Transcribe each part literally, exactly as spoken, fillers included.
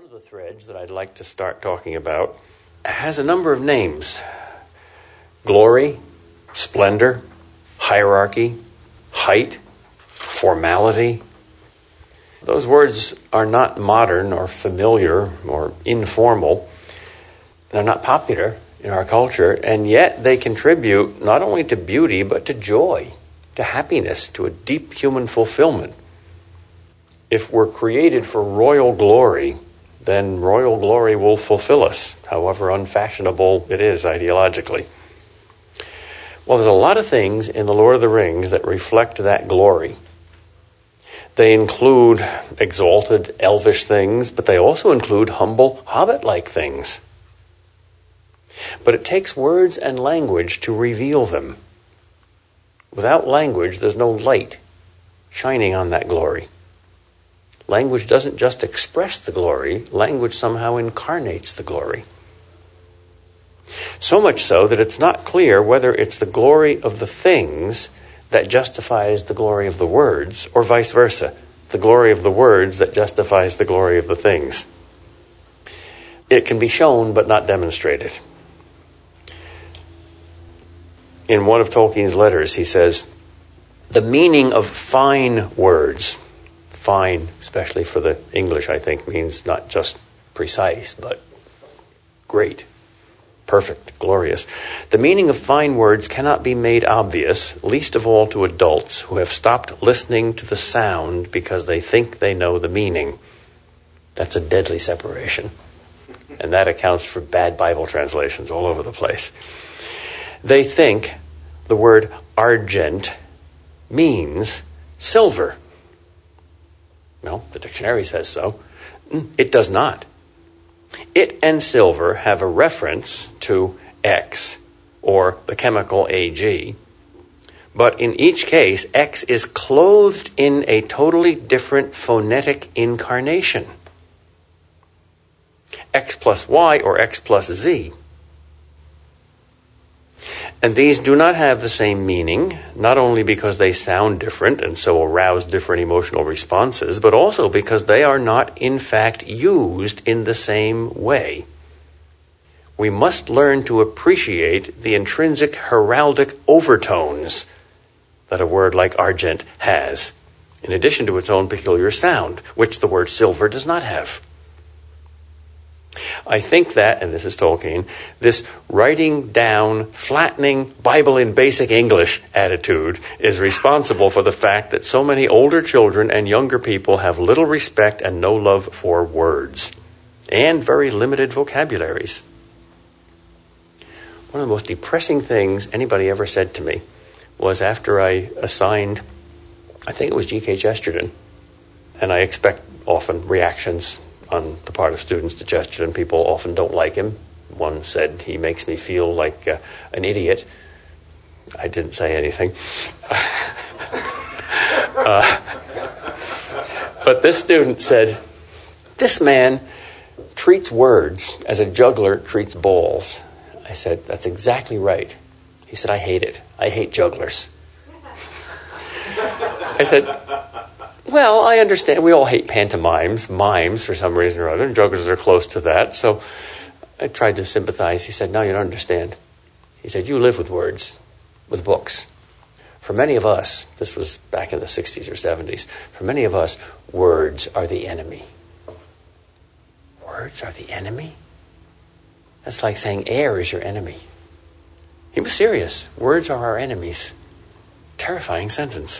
of the threads that I'd like to start talking about has a number of names. Glory, splendor, hierarchy, height, formality. Those words are not modern or familiar or informal. They're not popular in our culture, and yet they contribute not only to beauty, but to joy, to happiness, to a deep human fulfillment. If we're created for royal glory, then royal glory will fulfill us, however unfashionable it is ideologically. Well, there's a lot of things in The Lord of the Rings that reflect that glory. They include exalted, elvish things, but they also include humble, hobbit-like things. But it takes words and language to reveal them. Without language, there's no light shining on that glory. Language doesn't just express the glory, language somehow incarnates the glory. So much so that it's not clear whether it's the glory of the things that justifies the glory of the words, or vice versa, the glory of the words that justifies the glory of the things. It can be shown but not demonstrated. In one of Tolkien's letters, he says, the meaning of fine words, fine, especially for the English, I think, means not just precise, but great, perfect, glorious. The meaning of fine words cannot be made obvious, least of all to adults who have stopped listening to the sound because they think they know the meaning. That's a deadly separation. And that accounts for bad Bible translations all over the place. They think the word argent means silver. No, the dictionary says so. It does not. It and silver have a reference to X, or the chemical A G. But in each case, X is clothed in a totally different phonetic incarnation. X plus Y or X plus Z. And these do not have the same meaning, not only because they sound different and so arouse different emotional responses, but also because they are not, in fact, used in the same way. We must learn to appreciate the intrinsic heraldic overtones that a word like argent has, in addition to its own peculiar sound, which the word silver does not have. I think that, and this is Tolkien, this writing down, flattening Bible in basic English attitude is responsible for the fact that so many older children and younger people have little respect and no love for words, and very limited vocabularies. One of the most depressing things anybody ever said to me was after I assigned, I think it was G K Chesterton, and I expect often reactions on the part of students to Chesterton. People often don't like him. One said, he makes me feel like uh, an idiot. I didn't say anything. uh, but this student said, this man treats words as a juggler treats balls. I said, that's exactly right. He said, I hate it. I hate jugglers. I said, well, I understand. We all hate pantomimes, mimes for some reason or other, and jugglers are close to that. So I tried to sympathize. He said, no, you don't understand. He said, you live with words, with books. For many of us, this was back in the sixties or seventies, for many of us, words are the enemy. Words are the enemy? That's like saying air is your enemy. He was serious. Words are our enemies. Terrifying sentence.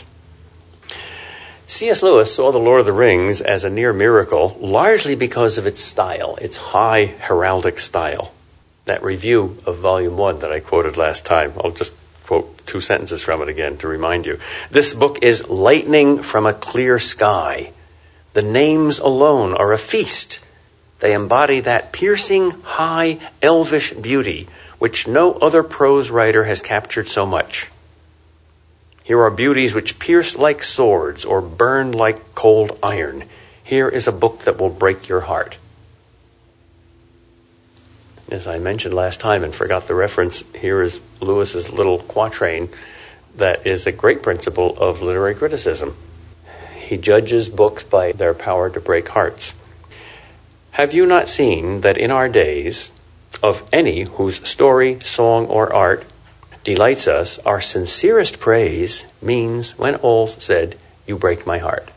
C S Lewis saw The Lord of the Rings as a near miracle, largely because of its style, its high heraldic style. That review of Volume one that I quoted last time, I'll just quote two sentences from it again to remind you. This book is lightning from a clear sky. The names alone are a feast. They embody that piercing, high, elvish beauty, which no other prose writer has captured so much. Here are beauties which pierce like swords or burn like cold iron. Here is a book that will break your heart. As I mentioned last time and forgot the reference, here is Lewis's little quatrain that is a great principle of literary criticism. He judges books by their power to break hearts. Have you not seen that in our days, of any whose story, song, or art delights us, our sincerest praise means, when all's said, you break my heart.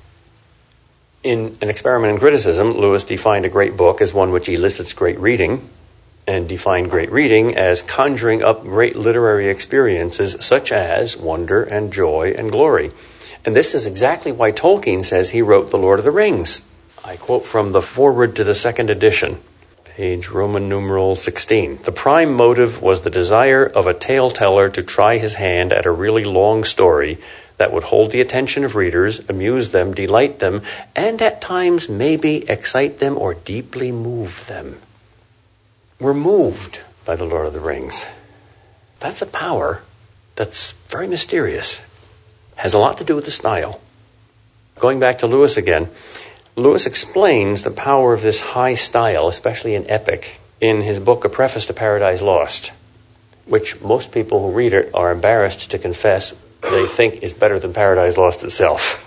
In An Experiment in Criticism, Lewis defined a great book as one which elicits great reading, and defined great reading as conjuring up great literary experiences such as wonder and joy and glory. And this is exactly why Tolkien says he wrote The Lord of the Rings. I quote from the foreword to the second edition, page Roman numeral sixteen. The prime motive was the desire of a tale-teller to try his hand at a really long story that would hold the attention of readers, amuse them, delight them, and at times maybe excite them or deeply move them. We're moved by The Lord of the Rings. That's a power that's very mysterious. Has a lot to do with the style. Going back to Lewis again, Lewis explains the power of this high style, especially in epic, in his book A Preface to Paradise Lost, which most people who read it are embarrassed to confess they think is better than Paradise Lost itself.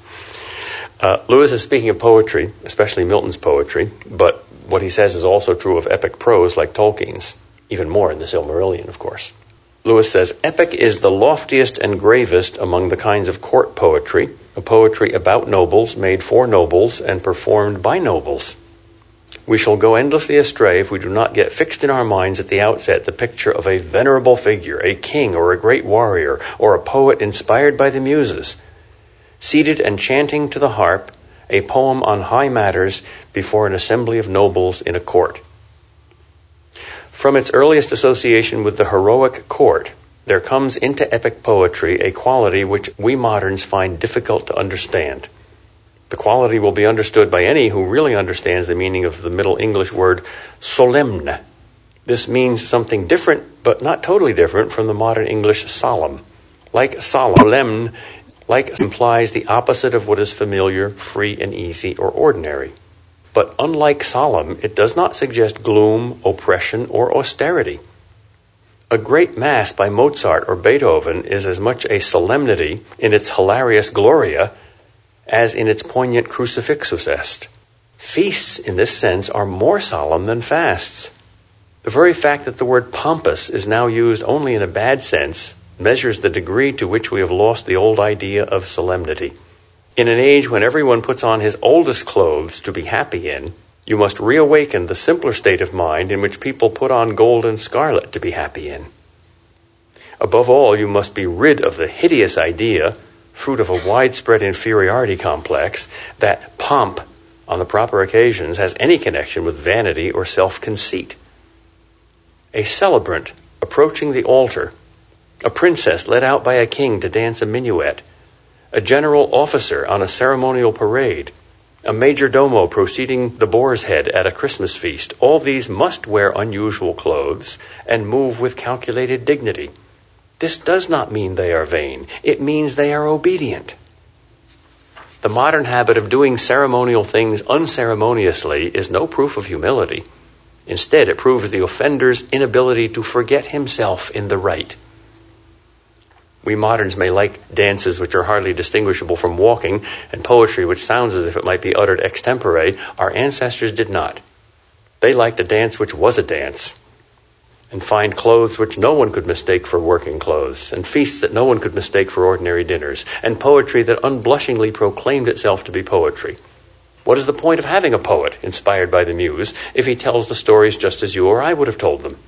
Uh, Lewis is speaking of poetry, especially Milton's poetry, but what he says is also true of epic prose like Tolkien's, even more in the Silmarillion, of course. Lewis says, epic is the loftiest and gravest among the kinds of court poetry, a poetry about nobles, made for nobles, and performed by nobles. We shall go endlessly astray if we do not get fixed in our minds at the outset the picture of a venerable figure, a king or a great warrior, or a poet inspired by the muses, seated and chanting to the harp a poem on high matters before an assembly of nobles in a court. From its earliest association with the heroic court, there comes into epic poetry a quality which we moderns find difficult to understand. The quality will be understood by any who really understands the meaning of the Middle English word solemn. This means something different, but not totally different from the modern English solemn. Like solemn, like implies the opposite of what is familiar, free and easy, or ordinary. But unlike solemn, it does not suggest gloom, oppression, or austerity. A great mass by Mozart or Beethoven is as much a solemnity in its hilarious Gloria as in its poignant Crucifixus est. Feasts, in this sense, are more solemn than fasts. The very fact that the word pompous is now used only in a bad sense measures the degree to which we have lost the old idea of solemnity. In an age when everyone puts on his oldest clothes to be happy in, you must reawaken the simpler state of mind in which people put on gold and scarlet to be happy in. Above all, you must be rid of the hideous idea, fruit of a widespread inferiority complex, that pomp on the proper occasions has any connection with vanity or self-conceit. A celebrant approaching the altar, a princess led out by a king to dance a minuet, a general officer on a ceremonial parade, a major domo proceeding the boar's head at a Christmas feast, all these must wear unusual clothes and move with calculated dignity. This does not mean they are vain. It means they are obedient. The modern habit of doing ceremonial things unceremoniously is no proof of humility. Instead, it proves the offender's inability to forget himself in the rite. We moderns may like dances which are hardly distinguishable from walking, and poetry which sounds as if it might be uttered extempore. Our ancestors did not. They liked a dance which was a dance, and find clothes which no one could mistake for working clothes, and feasts that no one could mistake for ordinary dinners, and poetry that unblushingly proclaimed itself to be poetry. What is the point of having a poet inspired by the muse if he tells the stories just as you or I would have told them?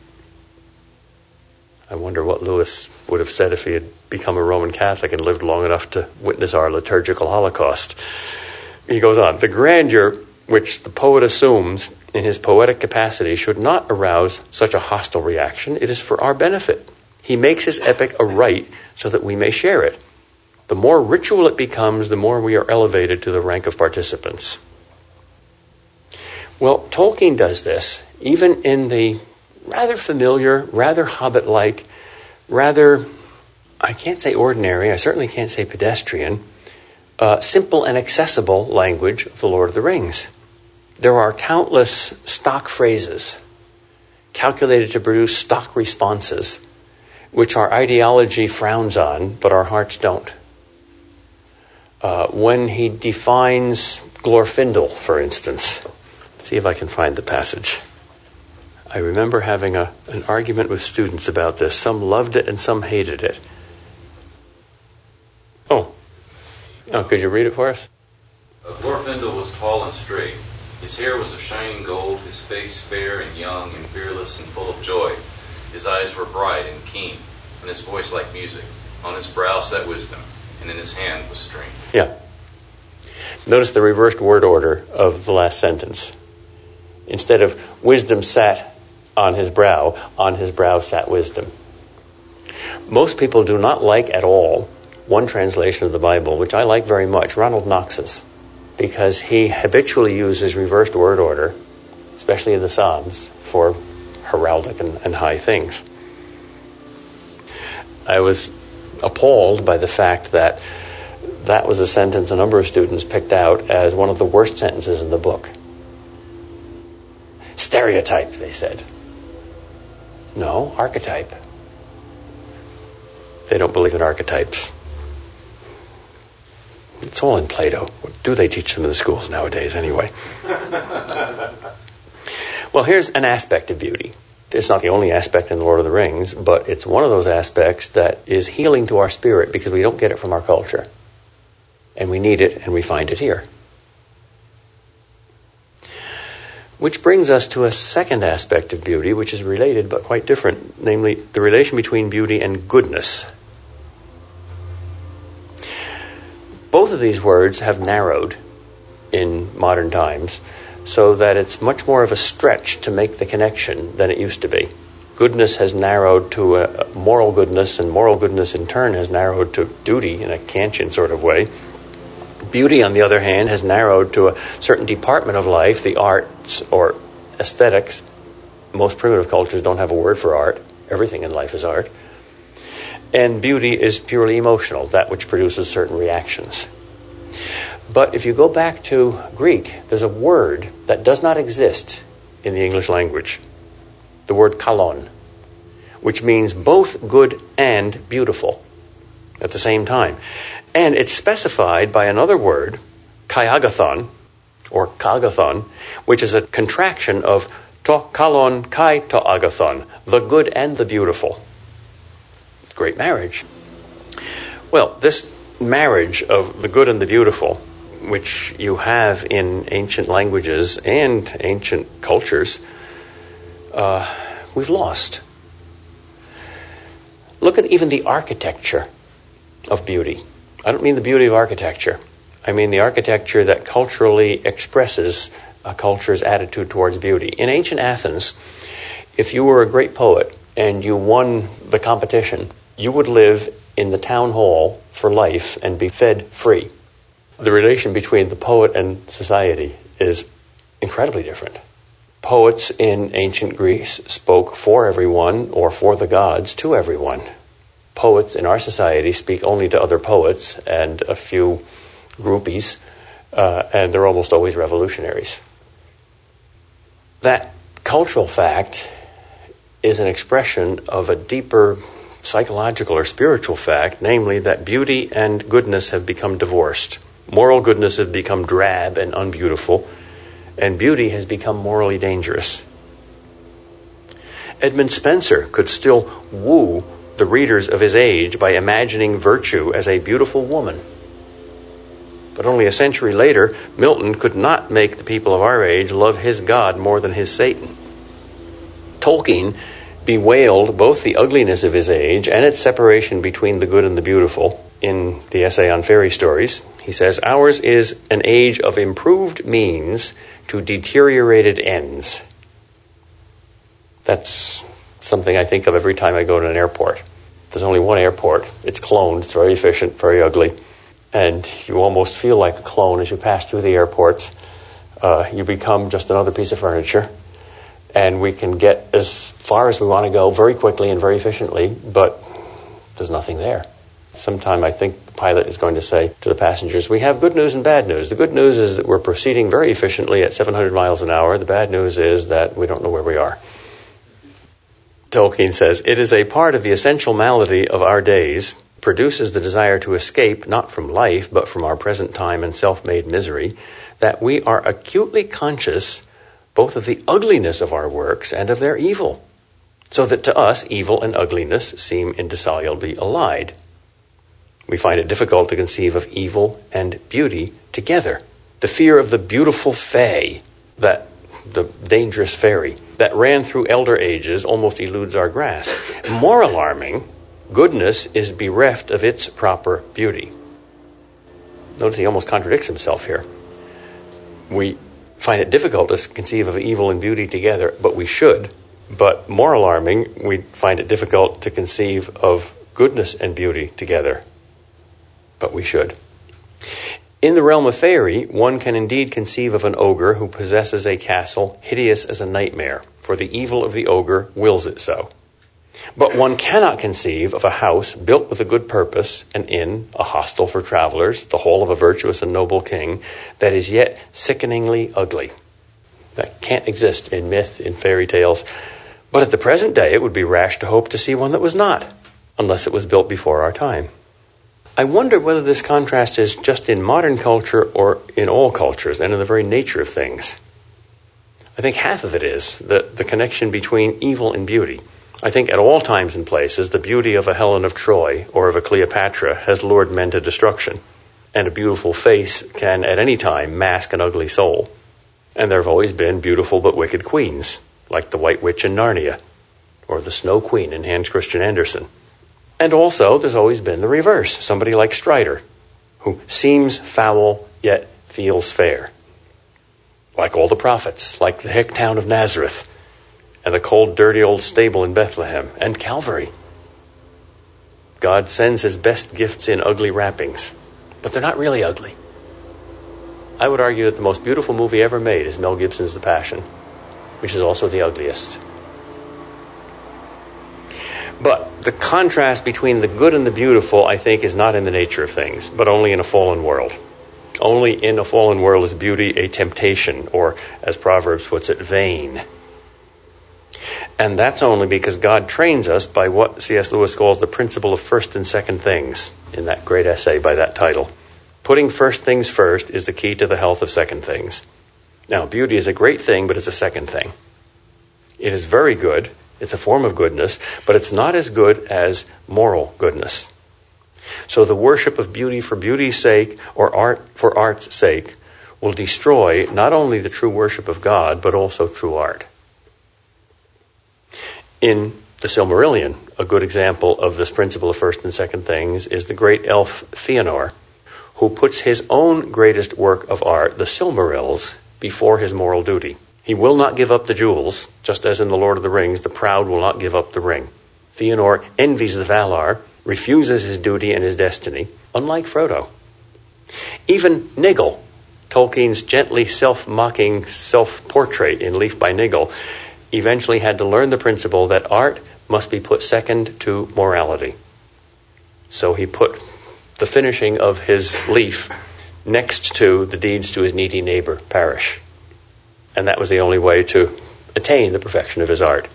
I wonder what Lewis would have said if he had become a Roman Catholic and lived long enough to witness our liturgical holocaust. He goes on, the grandeur which the poet assumes in his poetic capacity should not arouse such a hostile reaction. It is for our benefit. He makes his epic a rite so that we may share it. The more ritual it becomes, the more we are elevated to the rank of participants. Well, Tolkien does this, even in the rather familiar, rather hobbit-like, rather, I can't say ordinary, I certainly can't say pedestrian, uh, simple and accessible language of The Lord of the Rings. There are countless stock phrases calculated to produce stock responses, which our ideology frowns on, but our hearts don't. Uh, when he defines Glorfindel, for instance, see if I can find the passage. I remember having a, an argument with students about this. Some loved it and some hated it. Oh. Oh, could you read it for us? Glorfindel was tall and straight. His hair was of shining gold, his face fair and young and fearless and full of joy. His eyes were bright and keen, and his voice like music. On his brow sat wisdom, and in his hand was strength. Yeah. Notice the reversed word order of the last sentence. Instead of wisdom sat on his brow, on his brow sat wisdom. Most people do not like at all one translation of the Bible, which I like very much, Ronald Knox's, because he habitually uses reversed word order, especially in the Psalms, for heraldic and, and high things. I was appalled by the fact that that was a sentence a number of students picked out as one of the worst sentences in the book. Stereotype, they said. No, archetype. They don't believe in archetypes. It's all in Plato. What do they teach them in the schools nowadays anyway? Well, here's an aspect of beauty. It's not the only aspect in The Lord of the Rings, but it's one of those aspects that is healing to our spirit because we don't get it from our culture. And we need it, and we find it here. Which brings us to a second aspect of beauty, which is related but quite different, namely the relation between beauty and goodness. Both of these words have narrowed in modern times, so that it's much more of a stretch to make the connection than it used to be. Goodness has narrowed to a moral goodness, and moral goodness in turn has narrowed to duty in a Kantian sort of way. Beauty, on the other hand, has narrowed to a certain department of life, the arts or aesthetics. Most primitive cultures don't have a word for art. Everything in life is art. And beauty is purely emotional, that which produces certain reactions. But if you go back to Greek, there's a word that does not exist in the English language. The word kalon, which means both good and beautiful at the same time. And it's specified by another word, kaiagathon, or kagathon, which is a contraction of to kalon kai to agathon, the good and the beautiful. Great marriage. Well, this marriage of the good and the beautiful, which you have in ancient languages and ancient cultures, uh, we've lost. Look at even the architecture of beauty. I don't mean the beauty of architecture. I mean the architecture that culturally expresses a culture's attitude towards beauty. In ancient Athens, if you were a great poet and you won the competition, you would live in the town hall for life and be fed free. The relation between the poet and society is incredibly different. Poets in ancient Greece spoke for everyone or for the gods to everyone. Poets in our society speak only to other poets and a few groupies, uh, and they're almost always revolutionaries. That cultural fact is an expression of a deeper psychological or spiritual fact, namely that beauty and goodness have become divorced. Moral goodness has become drab and unbeautiful, and beauty has become morally dangerous. Edmund Spencer could still woo the readers of his age by imagining virtue as a beautiful woman. But only a century later, Milton could not make the people of our age love his God more than his Satan. Tolkien bewailed both the ugliness of his age and its separation between the good and the beautiful in the essay on fairy stories. He says, "Ours is an age of improved means to deteriorated ends." That's something I think of every time I go to an airport. There's only one airport. It's cloned. It's very efficient, very ugly. And you almost feel like a clone as you pass through the airports. Uh, you become just another piece of furniture. And we can get as far as we want to go very quickly and very efficiently, but there's nothing there. Sometime I think the pilot is going to say to the passengers, we have good news and bad news. The good news is that we're proceeding very efficiently at seven hundred miles an hour. The bad news is that we don't know where we are. Tolkien says, it is a part of the essential malady of our days, produces the desire to escape not from life, but from our present time and self-made misery, that we are acutely conscious both of the ugliness of our works and of their evil, so that to us evil and ugliness seem indissolubly allied. We find it difficult to conceive of evil and beauty together. The fear of the beautiful fae, that the dangerous fairy, that ran through elder ages almost eludes our grasp. More alarming, goodness is bereft of its proper beauty. Notice he almost contradicts himself here. We find it difficult to conceive of evil and beauty together, but we should. But more alarming, we find it difficult to conceive of goodness and beauty together, but we should. In the realm of fairy, one can indeed conceive of an ogre who possesses a castle hideous as a nightmare, for the evil of the ogre wills it so. But one cannot conceive of a house built with a good purpose, an inn, a hostel for travelers, the hall of a virtuous and noble king, that is yet sickeningly ugly. That can't exist in myth, in fairy tales. But at the present day, it would be rash to hope to see one that was not, unless it was built before our time. I wonder whether this contrast is just in modern culture or in all cultures and in the very nature of things. I think half of it is the, the connection between evil and beauty. I think at all times and places, the beauty of a Helen of Troy or of a Cleopatra has lured men to destruction. And a beautiful face can at any time mask an ugly soul. And there have always been beautiful but wicked queens, like the White Witch in Narnia, or the Snow Queen in Hans Christian Andersen. And also, there's always been the reverse, somebody like Strider, who seems foul yet feels fair. Like all the prophets, like the hick town of Nazareth, and the cold, dirty old stable in Bethlehem, and Calvary. God sends his best gifts in ugly wrappings, but they're not really ugly. I would argue that the most beautiful movie ever made is Mel Gibson's The Passion, which is also the ugliest. But the contrast between the good and the beautiful, I think, is not in the nature of things, but only in a fallen world. Only in a fallen world is beauty a temptation, or, as Proverbs puts it, vain. And that's only because God trains us by what C S Lewis calls the principle of first and second things, in that great essay by that title. Putting first things first is the key to the health of second things. Now, beauty is a great thing, but it's a second thing. It is very good. It's a form of goodness, but it's not as good as moral goodness. So the worship of beauty for beauty's sake or art for art's sake will destroy not only the true worship of God, but also true art. In the Silmarillion, a good example of this principle of first and second things is the great elf Fëanor, who puts his own greatest work of art, the Silmarils, before his moral duty. He will not give up the jewels, just as in The Lord of the Rings, the proud will not give up the ring. Fëanor envies the Valar, refuses his duty and his destiny, unlike Frodo. Even Nigel, Tolkien's gently self-mocking self-portrait in Leaf by Nigel, eventually had to learn the principle that art must be put second to morality. So he put the finishing of his Leaf next to the deeds to his needy neighbor, Parish. And that was the only way to attain the perfection of his art.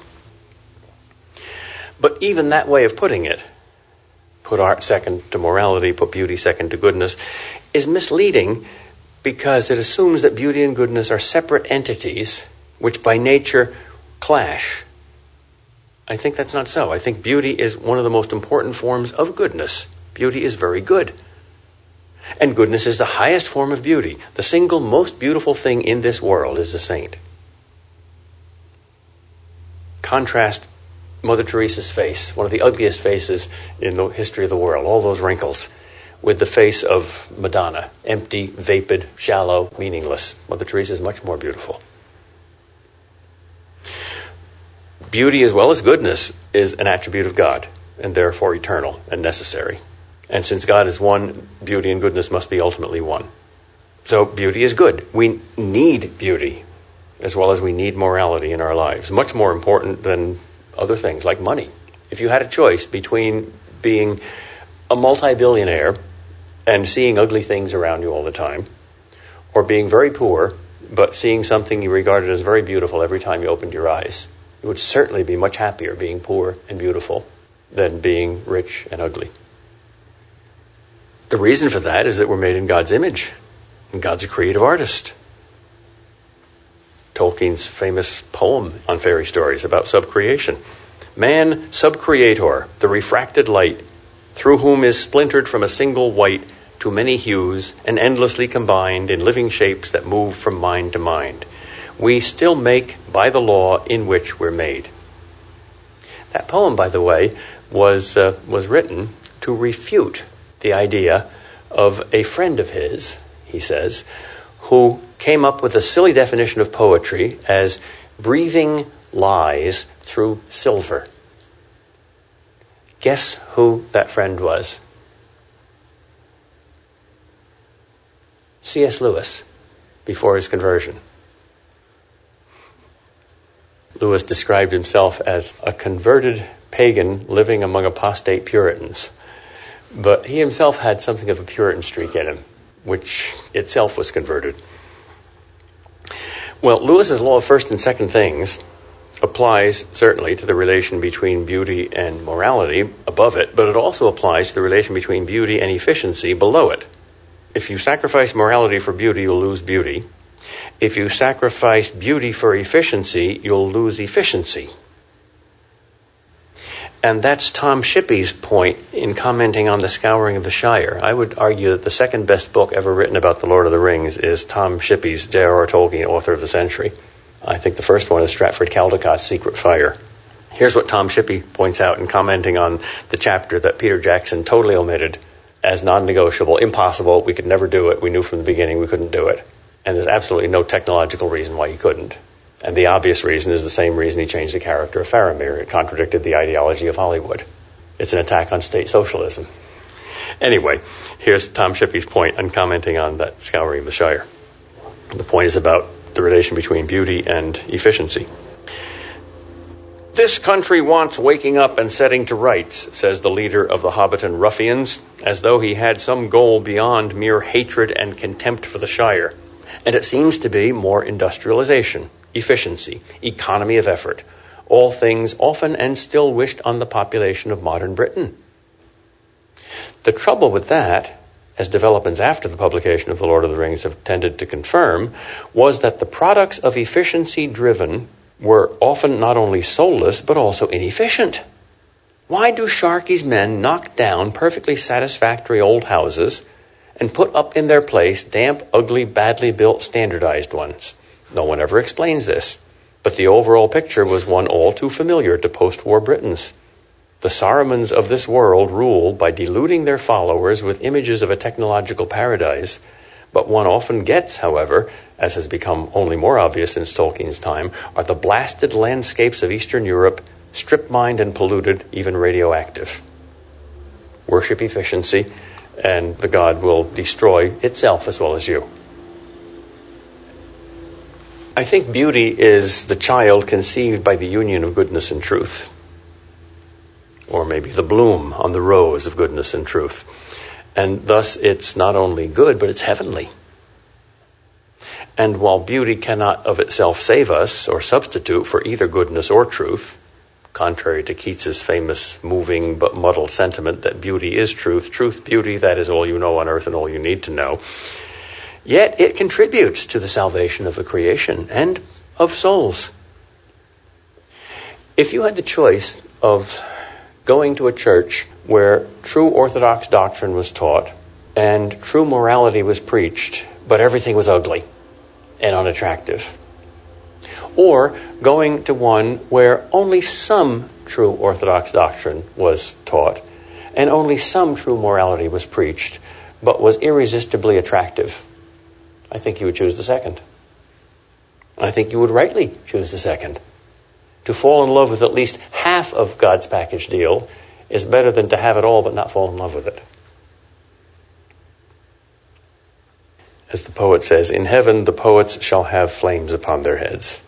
But even that way of putting it, put art second to morality, put beauty second to goodness, is misleading because it assumes that beauty and goodness are separate entities which by nature clash. I think that's not so. I think beauty is one of the most important forms of goodness. Beauty is very good. And goodness is the highest form of beauty. The single most beautiful thing in this world is a saint. Contrast Mother Teresa's face, one of the ugliest faces in the history of the world, all those wrinkles, with the face of Madonna, empty, vapid, shallow, meaningless. Mother Teresa is much more beautiful. Beauty as well as goodness is an attribute of God, and therefore eternal and necessary. And since God is one, beauty and goodness must be ultimately one. So beauty is good. We need beauty, as well as we need morality in our lives. Much more important than other things like money. If you had a choice between being a multi-billionaire and seeing ugly things around you all the time, or being very poor, but seeing something you regarded as very beautiful every time you opened your eyes, you would certainly be much happier being poor and beautiful than being rich and ugly. The reason for that is that we're made in God's image, and God's a creative artist. Tolkien's famous poem on fairy stories about subcreation. Man, subcreator, the refracted light, through whom is splintered from a single white to many hues and endlessly combined in living shapes that move from mind to mind. We still make by the law in which we're made. That poem, by the way, was uh, was written to refute the idea of a friend of his, he says, who came up with a silly definition of poetry as breathing lies through silver. Guess who that friend was? C S Lewis, before his conversion. Lewis described himself as a converted pagan living among apostate Puritans. But he himself had something of a Puritan streak in him, which itself was converted. Well, Lewis's law of first and second things applies certainly to the relation between beauty and morality above it, but it also applies to the relation between beauty and efficiency below it. If you sacrifice morality for beauty, you'll lose beauty. If you sacrifice beauty for efficiency, you'll lose efficiency. And that's Tom Shippey's point in commenting on The Scouring of the Shire. I would argue that the second best book ever written about The Lord of the Rings is Tom Shippey's J R R Tolkien, Author of the Century. I think the first one is Stratford Caldecott's Secret Fire. Here's what Tom Shippey points out in commenting on the chapter that Peter Jackson totally omitted as non-negotiable, impossible, we could never do it, we knew from the beginning we couldn't do it. And there's absolutely no technological reason why he couldn't. And the obvious reason is the same reason he changed the character of Faramir. It contradicted the ideology of Hollywood. It's an attack on state socialism. Anyway, here's Tom Shippey's point on commenting on that Scouring of the Shire. The point is about the relation between beauty and efficiency. This country wants waking up and setting to rights, says the leader of the Hobbiton ruffians, as though he had some goal beyond mere hatred and contempt for the Shire. And it seems to be more industrialization, efficiency, economy of effort, all things often and still wished on the population of modern Britain. The trouble with that, as developments after the publication of The Lord of the Rings have tended to confirm, was that the products of efficiency driven were often not only soulless, but also inefficient. Why do Sharkey's men knock down perfectly satisfactory old houses and put up in their place damp, ugly, badly built, standardized ones? No one ever explains this, but the overall picture was one all too familiar to post-war Britons. The Sarumans of this world rule by deluding their followers with images of a technological paradise, but one often gets, however, as has become only more obvious since Tolkien's time, are the blasted landscapes of Eastern Europe, strip-mined and polluted, even radioactive. Worship efficiency, and the god will destroy itself as well as you. I think beauty is the child conceived by the union of goodness and truth. Or maybe the bloom on the rose of goodness and truth. And thus it's not only good, but it's heavenly. And while beauty cannot of itself save us or substitute for either goodness or truth, contrary to Keats's famous moving but muddled sentiment that beauty is truth, truth, beauty, that is all you know on earth and all you need to know, yet it contributes to the salvation of the creation and of souls. If you had the choice of going to a church where true Orthodox doctrine was taught and true morality was preached, but everything was ugly and unattractive, or going to one where only some true Orthodox doctrine was taught and only some true morality was preached, but was irresistibly attractive, I think you would choose the second. I think you would rightly choose the second. To fall in love with at least half of God's package deal is better than to have it all but not fall in love with it. As the poet says, in heaven the poets shall have flames upon their heads.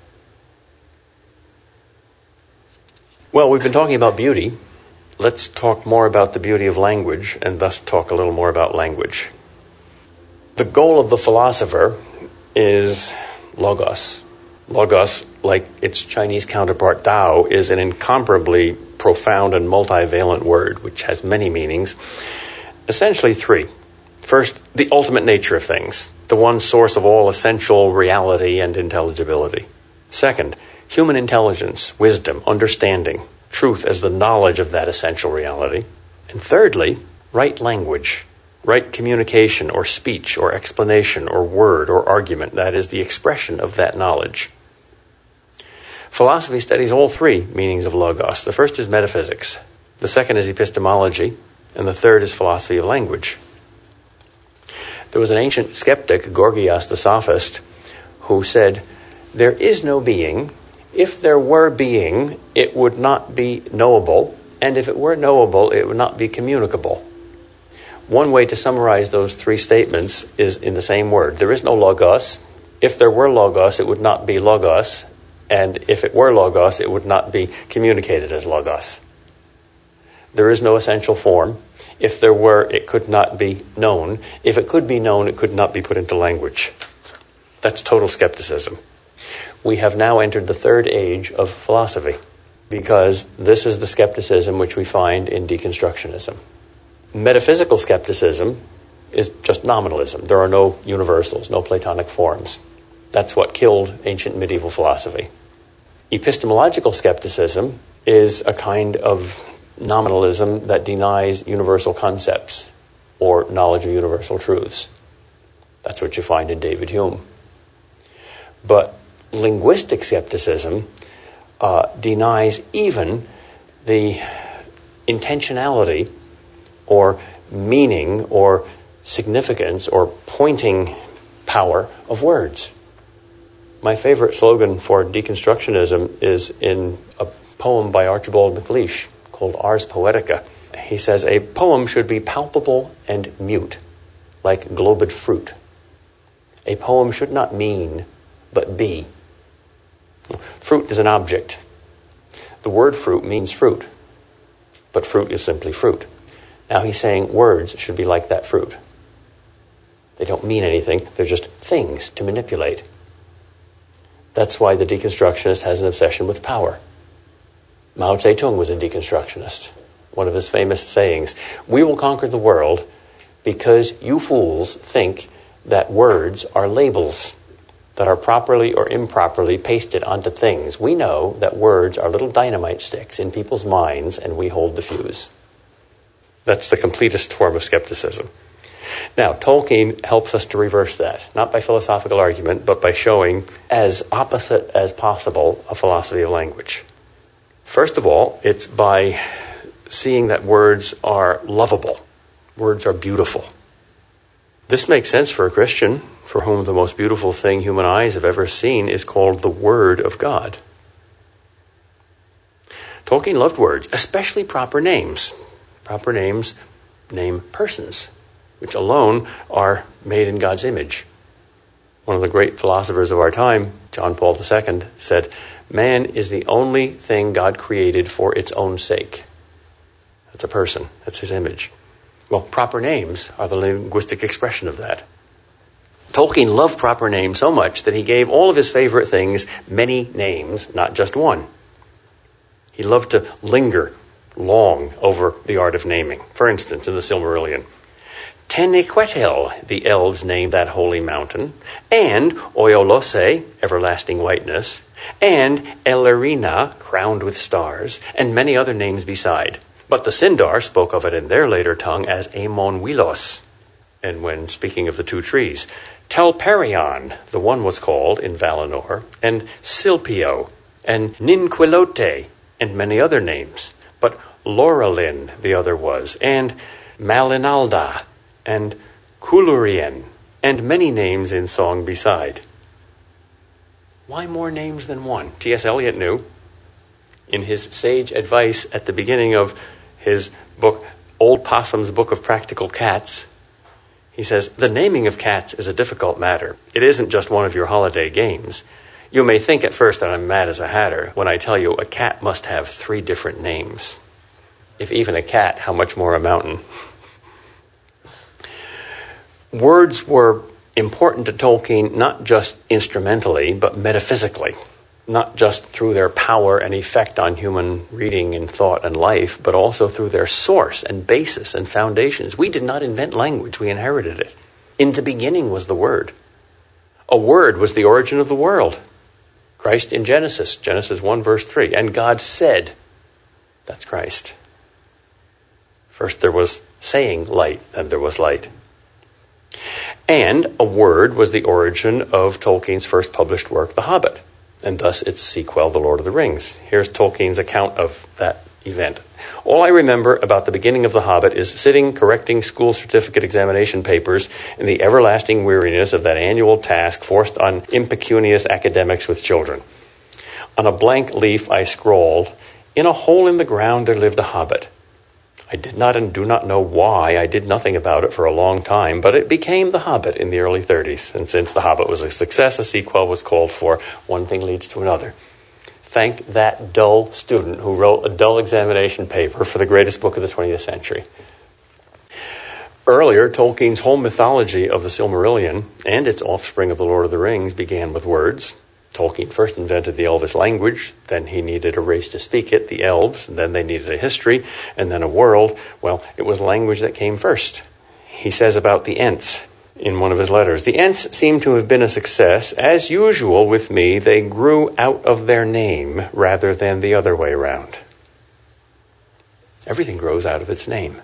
Well, we've been talking about beauty. Let's talk more about the beauty of language and thus talk a little more about language. The goal of the philosopher is logos. Logos, like its Chinese counterpart Tao, is an incomparably profound and multivalent word, which has many meanings. Essentially three. First, the ultimate nature of things, the one source of all essential reality and intelligibility. Second, human intelligence, wisdom, understanding, truth as the knowledge of that essential reality. And thirdly, right language, right communication or speech or explanation or word or argument, that is the expression of that knowledge. Philosophy studies all three meanings of logos. The first is metaphysics, the second is epistemology, and the third is philosophy of language. There was an ancient skeptic, Gorgias the sophist, who said, "There is no being. If there were being, it would not be knowable, and if it were knowable, it would not be communicable." One way to summarize those three statements is in the same word. There is no logos. If there were logos, it would not be logos, and if it were logos, it would not be communicated as logos. There is no essential form. If there were, it could not be known. If it could be known, it could not be put into language. That's total skepticism. We have now entered the third age of philosophy, because this is the skepticism which we find in deconstructionism. Metaphysical skepticism is just nominalism. There are no universals, no Platonic forms. That's what killed ancient medieval philosophy. Epistemological skepticism is a kind of nominalism that denies universal concepts or knowledge of universal truths. That's what you find in David Hume. But linguistic skepticism uh, denies even the intentionality or meaning or significance or pointing power of words. My favorite slogan for deconstructionism is in a poem by Archibald MacLeish called Ars Poetica. He says, "A poem should be palpable and mute, like globed fruit. A poem should not mean, but be." Fruit is an object. The word fruit means fruit, but fruit is simply fruit. Now he's saying words should be like that fruit. They don't mean anything. They're just things to manipulate. That's why the deconstructionist has an obsession with power. Mao Zedong was a deconstructionist. One of his famous sayings, "We will conquer the world because you fools think that words are labels that are properly or improperly pasted onto things. We know that words are little dynamite sticks in people's minds, and we hold the fuse." That's the completest form of skepticism. Now, Tolkien helps us to reverse that, not by philosophical argument, but by showing as opposite as possible a philosophy of language. First of all, it's by seeing that words are lovable. Words are beautiful. This makes sense for a Christian, for whom the most beautiful thing human eyes have ever seen is called the Word of God. Tolkien loved words, especially proper names. Proper names name persons, which alone are made in God's image. One of the great philosophers of our time, John Paul the Second, said, "Man is the only thing God created for its own sake." That's a person. That's his image. Well, proper names are the linguistic expression of that. Tolkien loved proper names so much that he gave all of his favorite things many names, not just one. He loved to linger long over the art of naming. For instance, in the Silmarillion, Teniquetil, the elves named that holy mountain, and Oiolose, everlasting whiteness, and Elerina, crowned with stars, and many other names beside. But the Sindar spoke of it in their later tongue as Amon Wilos. And when speaking of the two trees, Telperion, the one was called in Valinor, and Silpio, and Ninquilote, and many other names. But Laurelin, the other was, and Malinalda, and Kulurien, and many names in song beside. Why more names than one? T S Eliot knew. In his sage advice at the beginning of his book, Old Possum's Book of Practical Cats, he says, "The naming of cats is a difficult matter. It isn't just one of your holiday games. You may think at first that I'm mad as a hatter when I tell you a cat must have three different names. If even a cat, how much more a mountain?" Words were important to Tolkien not just instrumentally, but metaphysically. Not just through their power and effect on human reading and thought and life, but also through their source and basis and foundations. We did not invent language, we inherited it. In the beginning was the Word. A word was the origin of the world. Christ in Genesis, Genesis one verse three, and God said, that's Christ. First there was saying light, then there was light. And a word was the origin of Tolkien's first published work, The Hobbit, and thus its sequel, The Lord of the Rings. Here's Tolkien's account of that event. All I remember about the beginning of The Hobbit is sitting correcting school certificate examination papers in the everlasting weariness of that annual task forced on impecunious academics with children. On a blank leaf I scrawled, "In a hole in the ground there lived a hobbit. I did not and do not know why. I did nothing about it for a long time, but it became The Hobbit in the early thirties. And since The Hobbit was a success, a sequel was called for. One thing leads to another." Thank that dull student who wrote a dull examination paper for the greatest book of the twentieth century. Earlier, Tolkien's whole mythology of the Silmarillion and its offspring of the Lord of the Rings began with words. Tolkien first invented the Elvish language, then he needed a race to speak it, the elves, and then they needed a history, and then a world. Well, it was language that came first. He says about the Ents in one of his letters, "The Ents seem to have been a success. As usual with me, they grew out of their name rather than the other way around." Everything grows out of its name.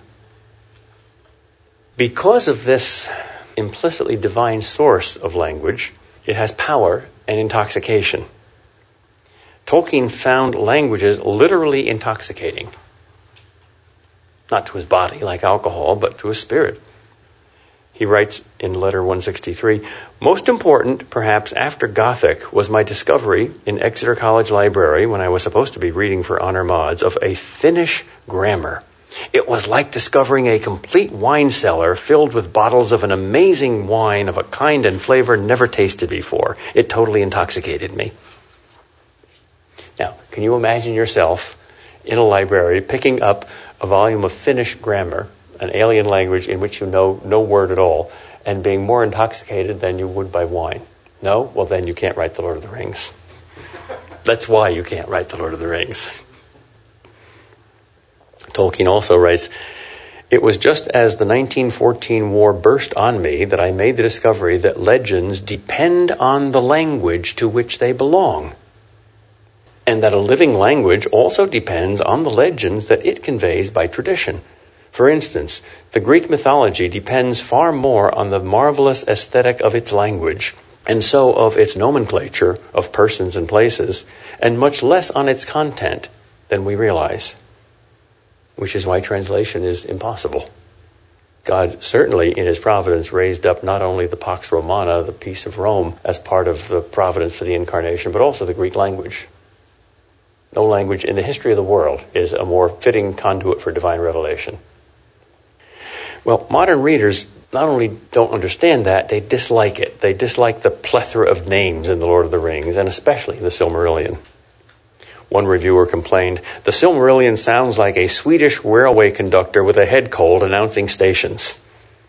Because of this implicitly divine source of language, it has power and intoxication. Tolkien found languages literally intoxicating. Not to his body like alcohol, but to his spirit. He writes in letter one sixty-three, "Most important, perhaps after Gothic, was my discovery in Exeter College Library, when I was supposed to be reading for honor mods, of a Finnish grammar. It was like discovering a complete wine cellar filled with bottles of an amazing wine of a kind and flavor never tasted before. It totally intoxicated me." Now, can you imagine yourself in a library picking up a volume of Finnish grammar, an alien language in which you know no word at all, and being more intoxicated than you would by wine? No? Well, then you can't write The Lord of the Rings. That's why you can't write The Lord of the Rings. Tolkien also writes, "It was just as the nineteen fourteen war burst on me that I made the discovery that legends depend on the language to which they belong, and that a living language also depends on the legends that it conveys by tradition. For instance, the Greek mythology depends far more on the marvelous aesthetic of its language, and so of its nomenclature of persons and places, and much less on its content than we realize." Which is why translation is impossible. God certainly in his providence raised up not only the Pax Romana, the peace of Rome, as part of the providence for the incarnation, but also the Greek language. No language in the history of the world is a more fitting conduit for divine revelation. Well, modern readers not only don't understand that, they dislike it. They dislike the plethora of names in The Lord of the Rings, and especially the Silmarillion. One reviewer complained, "The Silmarillion sounds like a Swedish railway conductor with a head cold announcing stations."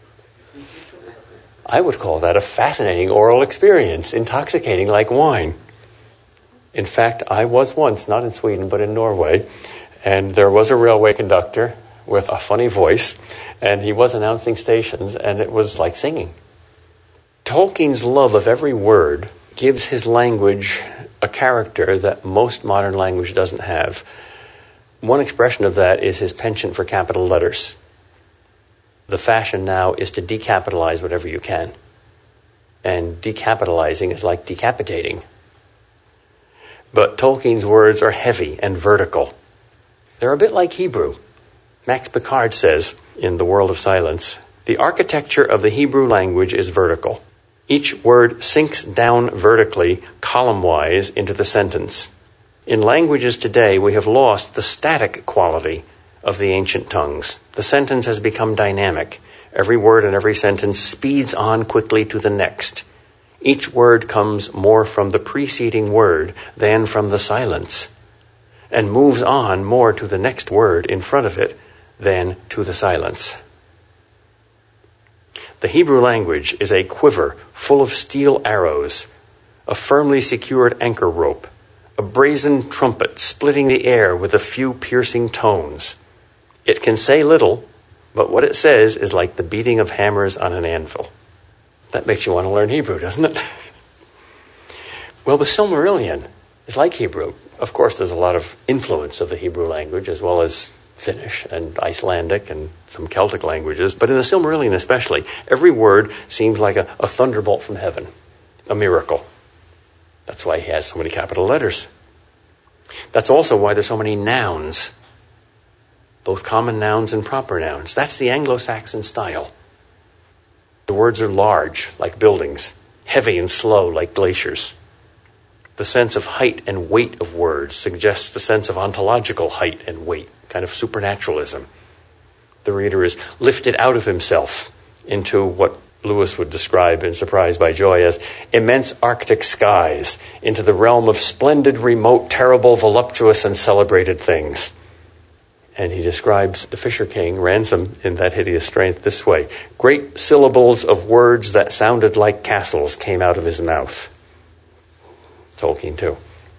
I would call that a fascinating oral experience, intoxicating like wine. In fact, I was once, not in Sweden, but in Norway, and there was a railway conductor with a funny voice, and he was announcing stations, and it was like singing. Tolkien's love of every word gives his language a character that most modern language doesn't have. One expression of that is his penchant for capital letters. The fashion now is to decapitalize whatever you can. And decapitalizing is like decapitating. But Tolkien's words are heavy and vertical. They're a bit like Hebrew. Max Picard says, in The World of Silence, "The architecture of the Hebrew language is vertical. Each word sinks down vertically, column-wise, into the sentence. In languages today, we have lost the static quality of the ancient tongues. The sentence has become dynamic. Every word and every sentence speeds on quickly to the next. Each word comes more from the preceding word than from the silence, and moves on more to the next word in front of it than to the silence." The Hebrew language is a quiver full of steel arrows, a firmly secured anchor rope, a brazen trumpet splitting the air with a few piercing tones. It can say little, but what it says is like the beating of hammers on an anvil. That makes you want to learn Hebrew, doesn't it? Well, the Silmarillion is like Hebrew. Of course, there's a lot of influence of the Hebrew language, as well as Finnish and Icelandic and some Celtic languages. But in the Silmarillion especially, every word seems like a, a thunderbolt from heaven, a miracle. That's why he has so many capital letters. That's also why there's so many nouns, both common nouns and proper nouns. That's the Anglo-Saxon style. The words are large, like buildings, heavy and slow, like glaciers. The sense of height and weight of words suggests the sense of ontological height and weight, kind of supernaturalism. The reader is lifted out of himself into what Lewis would describe in Surprised by Joy as immense Arctic skies, into the realm of splendid, remote, terrible, voluptuous, and celebrated things. And he describes the Fisher King, Ransom, in That Hideous Strength this way. Great syllables of words that sounded like castles came out of his mouth. Tolkien, too.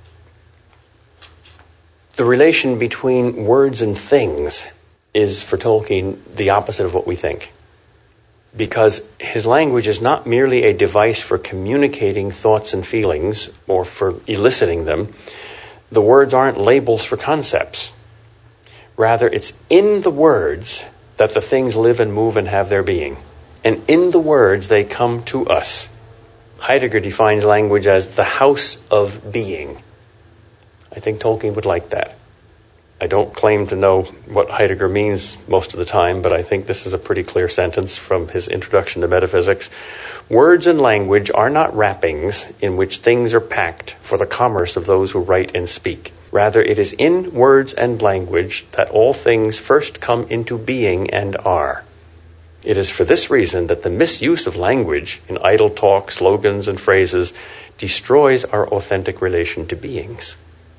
The relation between words and things is, for Tolkien, the opposite of what we think. Because his language is not merely a device for communicating thoughts and feelings or for eliciting them. The words aren't labels for concepts. Rather, it's in the words that the things live and move and have their being. And in the words, they come to us. Heidegger defines language as the house of being. I think Tolkien would like that. I don't claim to know what Heidegger means most of the time, but I think this is a pretty clear sentence from his Introduction to Metaphysics. Words and language are not wrappings in which things are packed for the commerce of those who write and speak. Rather, it is in words and language that all things first come into being and are. It is for this reason that the misuse of language in idle talk, slogans, and phrases destroys our authentic relation to beings.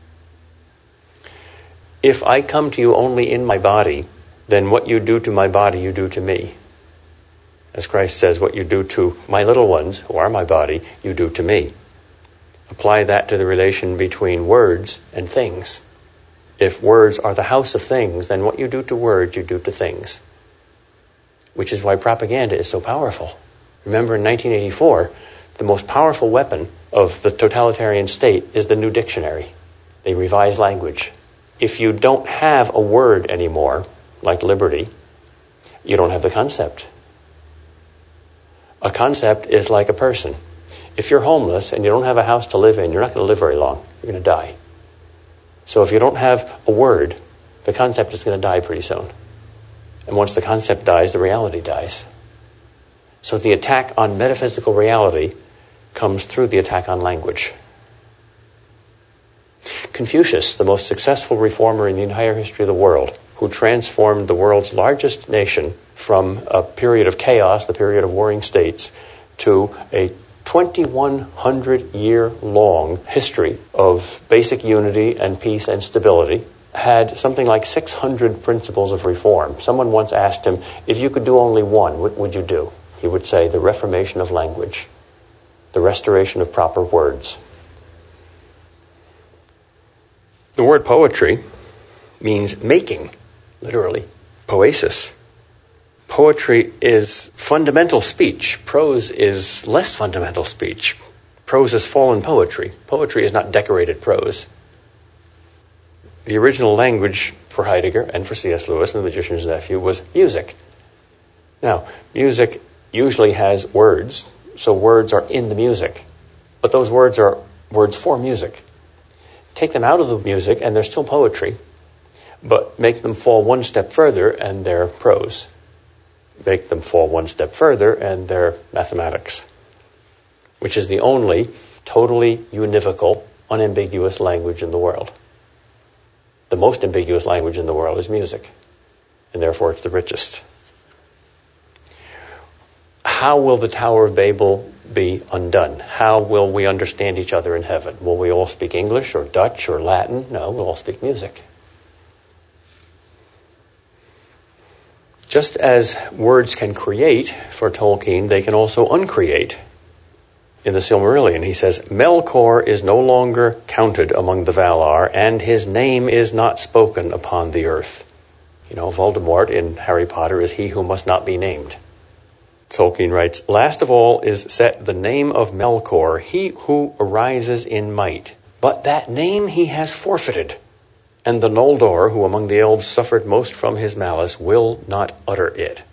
If I come to you only in my body, then what you do to my body, you do to me. As Christ says, what you do to my little ones, who are my body, you do to me. Apply that to the relation between words and things. If words are the house of things, then what you do to words, you do to things. Which is why propaganda is so powerful. Remember, in nineteen eighty-four, the most powerful weapon of the totalitarian state is the new dictionary. They revise language. If you don't have a word anymore, like liberty, you don't have the concept. A concept is like a person. If you're homeless and you don't have a house to live in, you're not going to live very long. You're going to die. So if you don't have a word, the concept is going to die pretty soon. And once the concept dies, the reality dies. So the attack on metaphysical reality comes through the attack on language. Confucius, the most successful reformer in the entire history of the world, who transformed the world's largest nation from a period of chaos, the period of warring states, to a twenty-one hundred year long history of basic unity and peace and stability, had something like six hundred principles of reform. Someone once asked him, if you could do only one, what would you do? He would say, the reformation of language, the restoration of proper words. The word poetry means making, literally, poesis. Poetry is fundamental speech. Prose is less fundamental speech. Prose is fallen poetry. Poetry is not decorated prose. The original language for Heidegger and for C S Lewis and The Magician's Nephew was music. Now, music usually has words, so words are in the music. But those words are words for music. Take them out of the music and they're still poetry, but make them fall one step further and they're prose. Make them fall one step further and they're mathematics, which is the only totally univocal, unambiguous language in the world. The most ambiguous language in the world is music, and therefore it's the richest. How will the Tower of Babel be undone? How will we understand each other in heaven? Will we all speak English or Dutch or Latin? No, we'll all speak music. Just as words can create for Tolkien, they can also uncreate. In the Silmarillion, he says, Melkor is no longer counted among the Valar, and his name is not spoken upon the earth. You know, Voldemort in Harry Potter is he who must not be named. Tolkien writes, last of all is set the name of Melkor, he who arises in might. But that name he has forfeited, and the Noldor, who among the elves suffered most from his malice, will not utter it.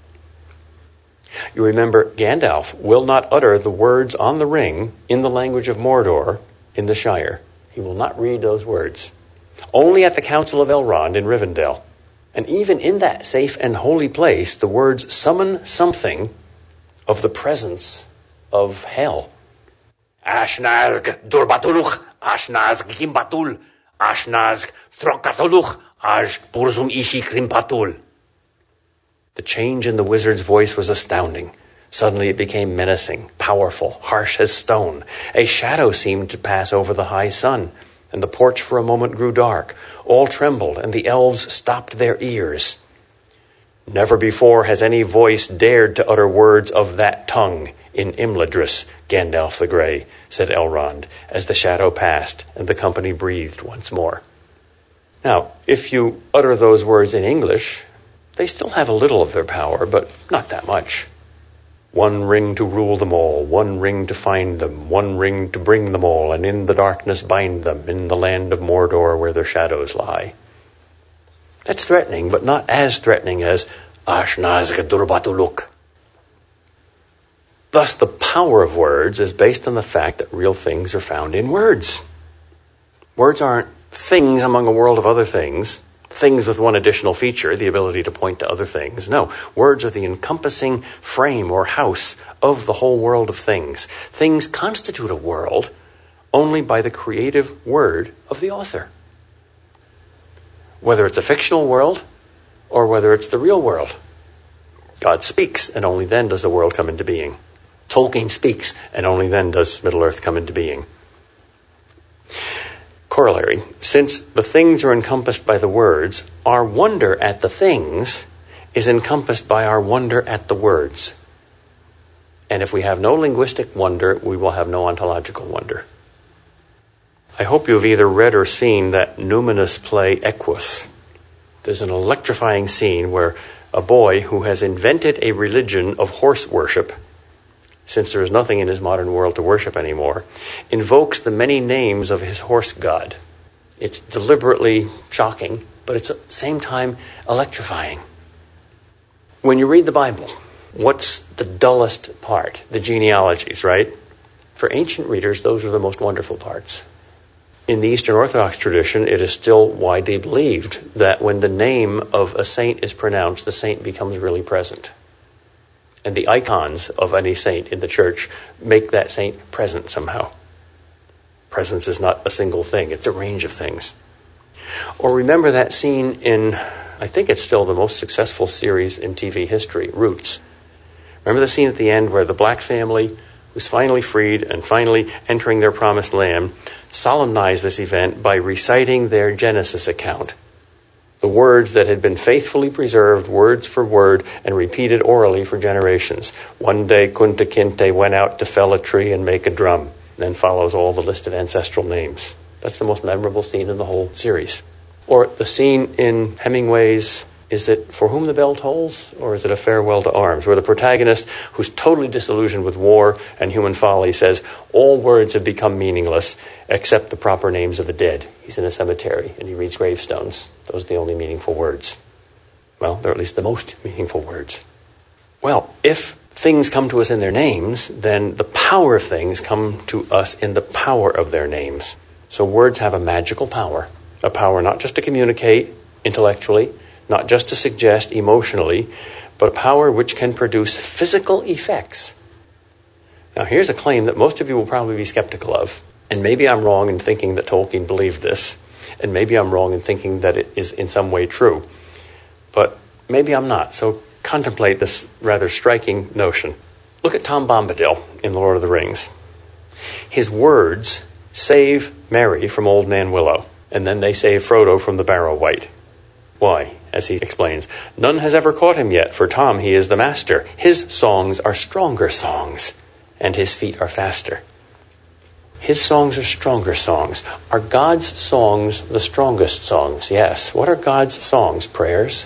You remember, Gandalf will not utter the words on the ring in the language of Mordor in the Shire. He will not read those words. Only at the Council of Elrond in Rivendell. And even in that safe and holy place, the words summon something of the presence of hell. Ashnazg durbatuluch, Ashnazg kimbatul, Ashnazg throkatuluch, Aj burzum ishi krimpatul. The change in the wizard's voice was astounding. Suddenly it became menacing, powerful, harsh as stone. A shadow seemed to pass over the high sun, and the porch for a moment grew dark. All trembled, and the elves stopped their ears. Never before has any voice dared to utter words of that tongue in Imladris, Gandalf the Grey, said Elrond, as the shadow passed and the company breathed once more. Now, if you utter those words in English, they still have a little of their power, but not that much. One ring to rule them all, one ring to find them, one ring to bring them all, and in the darkness bind them, in the land of Mordor where their shadows lie. That's threatening, but not as threatening as Ashnazg durbatuluk. Thus, the power of words is based on the fact that real things are found in words. Words aren't things among a world of other things, things with one additional feature, the ability to point to other things. No, words are the encompassing frame or house of the whole world of things. Things constitute a world only by the creative word of the author. Whether it's a fictional world or whether it's the real world. God speaks, and only then does the world come into being. Tolkien speaks, and only then does Middle-earth come into being. Corollary, since the things are encompassed by the words, our wonder at the things is encompassed by our wonder at the words. And if we have no linguistic wonder, we will have no ontological wonder. I hope you've either read or seen that numinous play Equus. There's an electrifying scene where a boy who has invented a religion of horse worship, since there is nothing in his modern world to worship anymore, invokes the many names of his horse god. It's deliberately shocking, but it's at the same time electrifying. When you read the Bible, what's the dullest part? The genealogies, right? For ancient readers, those are the most wonderful parts. In the Eastern Orthodox tradition, it is still widely believed that when the name of a saint is pronounced, the saint becomes really present. And the icons of any saint in the church make that saint present somehow. Presence is not a single thing, it's a range of things. Or remember that scene in, I think it's still the most successful series in T V history, Roots. Remember the scene at the end where the black family, who's finally freed and finally entering their promised land, solemnize this event by reciting their Genesis account. The words that had been faithfully preserved word for word and repeated orally for generations. One day Kunta Kinte went out to fell a tree and make a drum. Then follows all the listed ancestral names. That's the most memorable scene in the whole series. Or the scene in Hemingway's, is it For Whom the Bell Tolls? Or is it A Farewell to Arms? Where the protagonist, who's totally disillusioned with war and human folly, says, all words have become meaningless except the proper names of the dead. He's in a cemetery and he reads gravestones. Those are the only meaningful words. Well, they're at least the most meaningful words. Well, if things come to us in their names, then the power of things come to us in the power of their names. So words have a magical power. A power not just to communicate intellectually, not just to suggest emotionally, but a power which can produce physical effects. Now, here's a claim that most of you will probably be skeptical of, and maybe I'm wrong in thinking that Tolkien believed this, and maybe I'm wrong in thinking that it is in some way true, but maybe I'm not, so contemplate this rather striking notion. Look at Tom Bombadil in The Lord of the Rings. His words save Merry from Old Man Willow, and then they save Frodo from the Barrow Wight. Why? As he explains, none has ever caught him yet, for Tom he is the master. His songs are stronger songs, and his feet are faster. His songs are stronger songs. Are God's songs the strongest songs? Yes. What are God's songs? Prayers.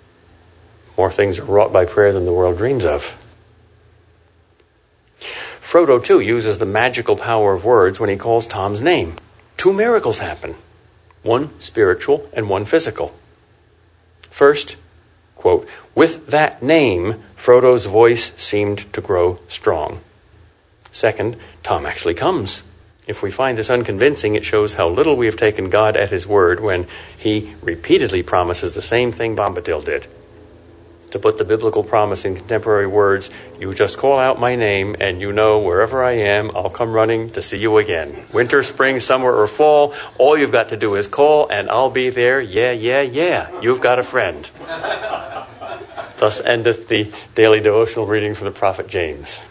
More things are wrought by prayer than the world dreams of. Frodo, too, uses the magical power of words when he calls Tom's name. Two miracles happen, one spiritual and one physical. First, quote, with that name, Frodo's voice seemed to grow strong. Second, Tom actually comes. If we find this unconvincing, it shows how little we have taken God at his word when he repeatedly promises the same thing Bombadil did. To put the biblical promise in contemporary words, you just call out my name and you know wherever I am, I'll come running to see you again. Winter, spring, summer, or fall, all you've got to do is call and I'll be there. Yeah, yeah, yeah. You've got a friend. Thus endeth the daily devotional reading from the prophet James.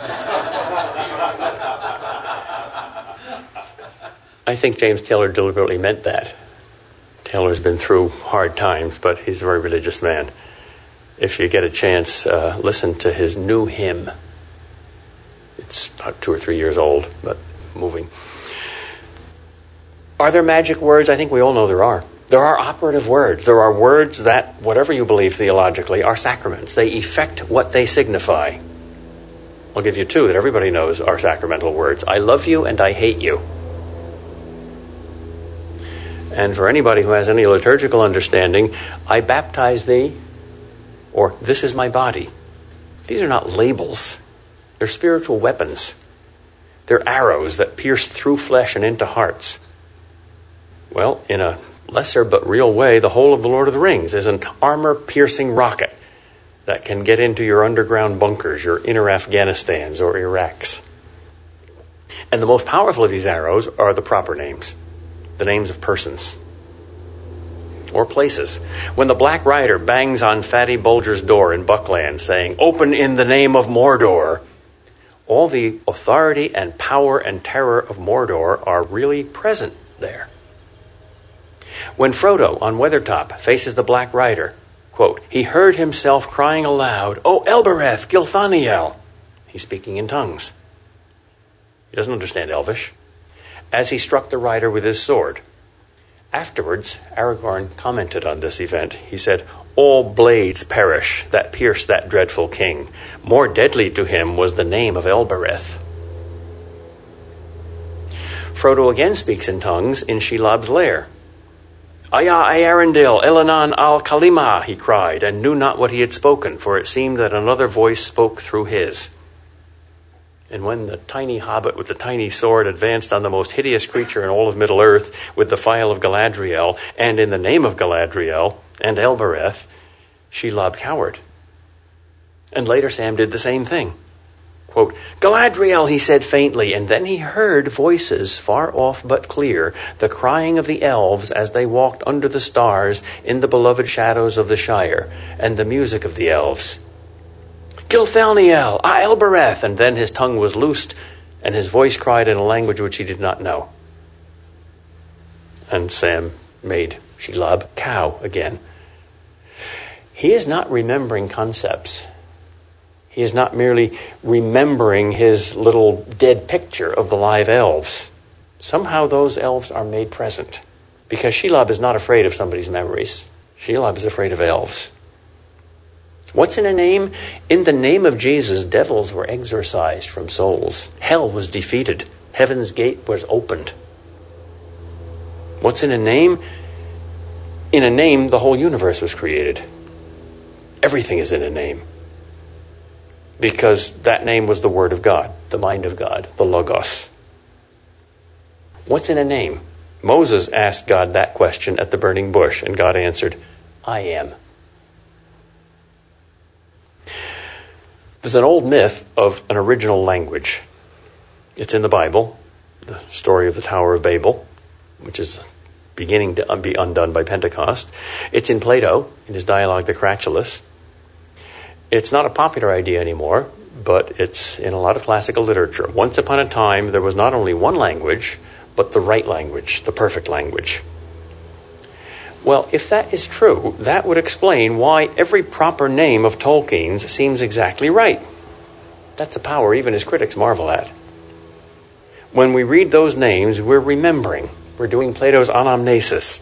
I think James Taylor deliberately meant that. Taylor's been through hard times, but he's a very religious man. If you get a chance, uh, listen to his new hymn. It's about two or three years old, but moving. Are there magic words? I think we all know there are. There are operative words. There are words that, whatever you believe theologically, are sacraments. They effect what they signify. I'll give you two that everybody knows are sacramental words. I love you and I hate you. And for anybody who has any liturgical understanding, I baptize thee, or this is my body. These are not labels. They're spiritual weapons. They're arrows that pierce through flesh and into hearts. Well, in a lesser but real way, the whole of the Lord of the Rings is an armor-piercing rocket that can get into your underground bunkers, your inner Afghanistans or Iraqs. And the most powerful of these arrows are the proper names, the names of persons or places. When the Black Rider bangs on Fatty Bulger's door in Buckland saying, "Open in the name of Mordor," all the authority and power and terror of Mordor are really present there. When Frodo on Weathertop faces the Black Rider, quote, he heard himself crying aloud, "O Elbereth, Gilthaniel." He's speaking in tongues. He doesn't understand Elvish. As he struck the rider with his sword. Afterwards, Aragorn commented on this event. He said, "All blades perish that pierced that dreadful king. More deadly to him was the name of Elbereth." Frodo again speaks in tongues in Shelob's lair. "Aya Eärendil, Elanan al-Kalima," he cried, and knew not what he had spoken, for it seemed that another voice spoke through his. And when the tiny hobbit with the tiny sword advanced on the most hideous creature in all of Middle-earth with the phial of Galadriel, and in the name of Galadriel and Elbereth, Shelob cowered. And later Sam did the same thing. Quote, "Galadriel," he said faintly, and then he heard voices far off but clear, the crying of the elves as they walked under the stars in the beloved shadows of the Shire, and the music of the elves. "Gilthaniel, ah Elbereth," and then his tongue was loosed, and his voice cried in a language which he did not know. And Sam made Shelob cow again. He is not remembering concepts. He is not merely remembering his little dead picture of the live elves. Somehow those elves are made present, because Shelob is not afraid of somebody's memories. Shelob is afraid of elves. What's in a name? In the name of Jesus, devils were exorcised from souls. Hell was defeated. Heaven's gate was opened. What's in a name? In a name, the whole universe was created. Everything is in a name. Because that name was the Word of God, the mind of God, the Logos. What's in a name? Moses asked God that question at the burning bush, and God answered, "I am." There's an old myth of an original language. It's in the Bible, the story of the Tower of Babel, which is beginning to be undone by Pentecost. It's in Plato, in his dialogue, The Cratylus. It's not a popular idea anymore, but it's in a lot of classical literature. Once upon a time, there was not only one language, but the right language, the perfect language. Well, if that is true, that would explain why every proper name of Tolkien's seems exactly right. That's a power even his critics marvel at. When we read those names, we're remembering. We're doing Plato's anamnesis,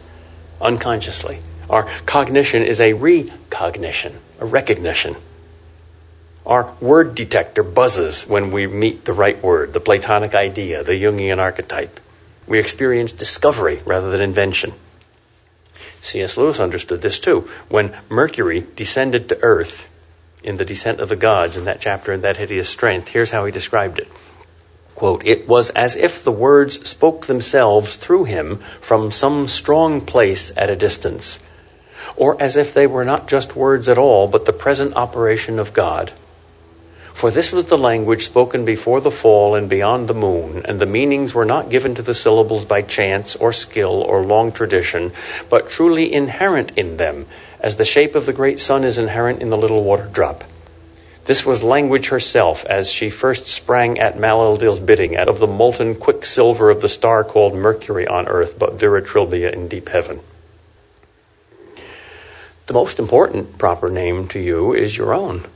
unconsciously. Our cognition is a recognition, a recognition. Our word detector buzzes when we meet the right word, the Platonic idea, the Jungian archetype. We experience discovery rather than invention. C S Lewis understood this too. When Mercury descended to Earth in The Descent of the Gods, in that chapter, in That Hideous Strength, here's how he described it. Quote, "It was as if the words spoke themselves through him from some strong place at a distance, or as if they were not just words at all, but the present operation of God. For this was the language spoken before the fall and beyond the moon, and the meanings were not given to the syllables by chance or skill or long tradition, but truly inherent in them, as the shape of the great sun is inherent in the little water drop. This was language herself, as she first sprang at Malildil's bidding, out of the molten quicksilver of the star called Mercury on earth, but Viritrilbia in deep heaven." The most important proper name to you is your own.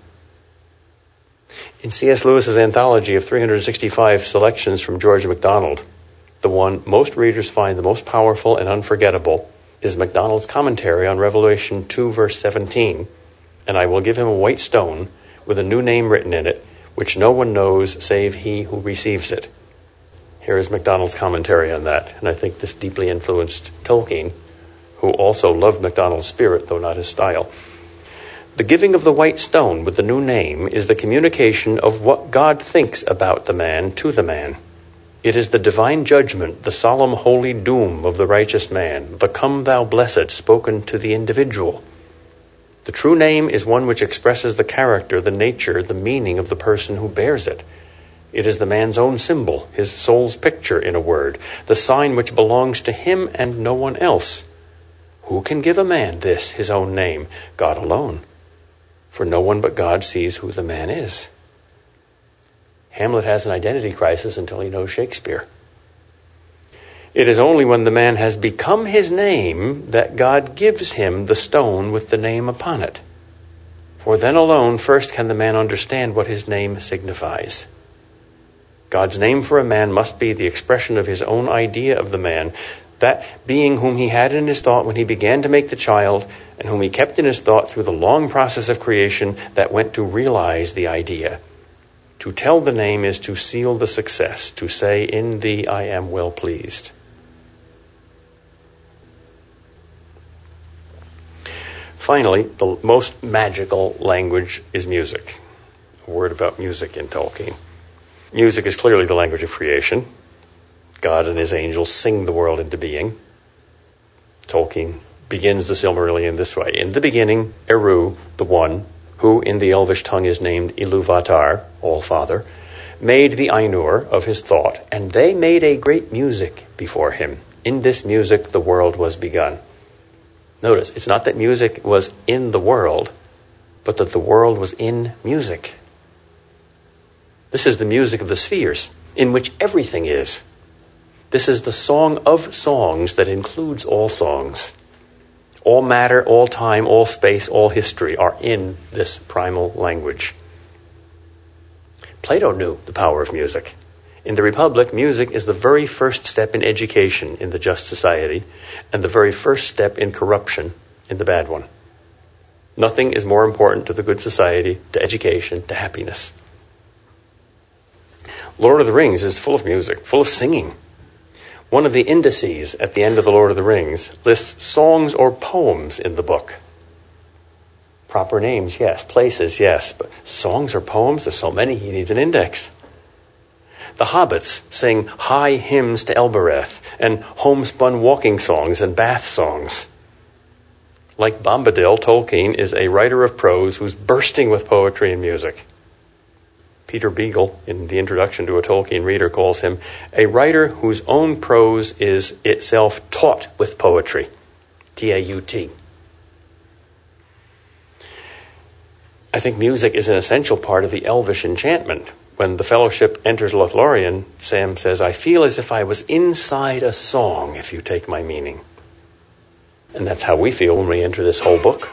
In C S Lewis's anthology of three hundred sixty-five selections from George MacDonald, the one most readers find the most powerful and unforgettable is MacDonald's commentary on Revelation two, verse seventeen, "And I will give him a white stone with a new name written in it, which no one knows save he who receives it." Here is MacDonald's commentary on that, and I think this deeply influenced Tolkien, who also loved MacDonald's spirit, though not his style. "The giving of the white stone with the new name is the communication of what God thinks about the man to the man. It is the divine judgment, the solemn holy doom of the righteous man, the come thou blessed spoken to the individual. The true name is one which expresses the character, the nature, the meaning of the person who bears it. It is the man's own symbol, his soul's picture, in a word, the sign which belongs to him and no one else. Who can give a man this, his own name? God alone. For no one but God sees who the man is." Hamlet has an identity crisis until he knows Shakespeare. It is only when the man has become his name that God gives him the stone with the name upon it. For then alone first can the man understand what his name signifies. God's name for a man must be the expression of his own idea of the man, that being whom he had in his thought when he began to make the child, and whom he kept in his thought through the long process of creation that went to realize the idea. To tell the name is to seal the success, to say, "In thee I am well pleased." Finally, the most magical language is music. A word about music in Tolkien. Music is clearly the language of creation. God and his angels sing the world into being. Tolkien begins the Silmarillion this way. "In the beginning, Eru, the One, who in the Elvish tongue is named Iluvatar, All-Father, made the Ainur of his thought, and they made a great music before him. In this music the world was begun." Notice, it's not that music was in the world, but that the world was in music. This is the music of the spheres, in which everything is. This is the song of songs that includes all songs. All matter, all time, all space, all history are in this primal language. Plato knew the power of music. In the Republic, music is the very first step in education in the just society, and the very first step in corruption in the bad one. Nothing is more important to the good society, to education, to happiness. Lord of the Rings is full of music, full of singing. One of the indices at the end of The Lord of the Rings lists songs or poems in the book. Proper names, yes. Places, yes. But songs or poems, there's so many, he needs an index. The hobbits sing high hymns to Elbereth and homespun walking songs and bath songs. Like Bombadil, Tolkien is a writer of prose who's bursting with poetry and music. Peter Beagle, in the introduction to a Tolkien reader, calls him a writer whose own prose is itself taught with poetry. T A U T. I think music is an essential part of the elvish enchantment. When the Fellowship enters Lothlorien, Sam says, "I feel as if I was inside a song, if you take my meaning." And that's how we feel when we enter this whole book.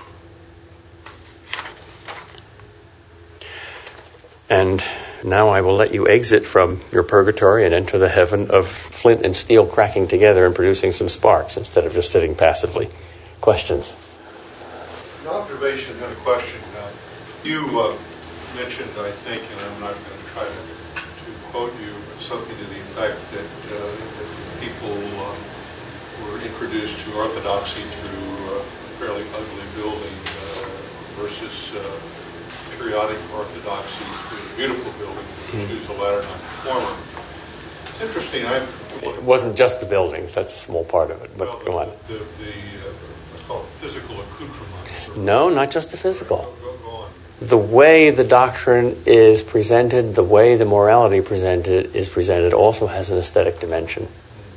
And now I will let you exit from your purgatory and enter the heaven of flint and steel cracking together and producing some sparks instead of just sitting passively. Questions? An observation and a question. Uh, you uh, mentioned, I think, and I'm not going to try to, to quote you, but something to the effect that, uh, that people um, were introduced to orthodoxy through a fairly ugly building uh, versus uh, periodic orthodoxy through a beautiful building, mm-hmm. choose the latter, not the former. It's interesting. I've It wasn't just the buildings. That's a small part of it. But well, go on. The, the, the uh, what's called physical accoutrements. No, not just the physical. Go, go, go on. The way the doctrine is presented, the way the morality presented is presented, also has an aesthetic dimension.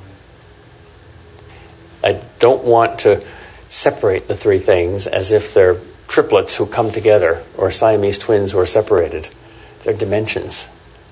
I don't want to separate the three things as if they're triplets who come together or Siamese twins who are separated. They're dimensions.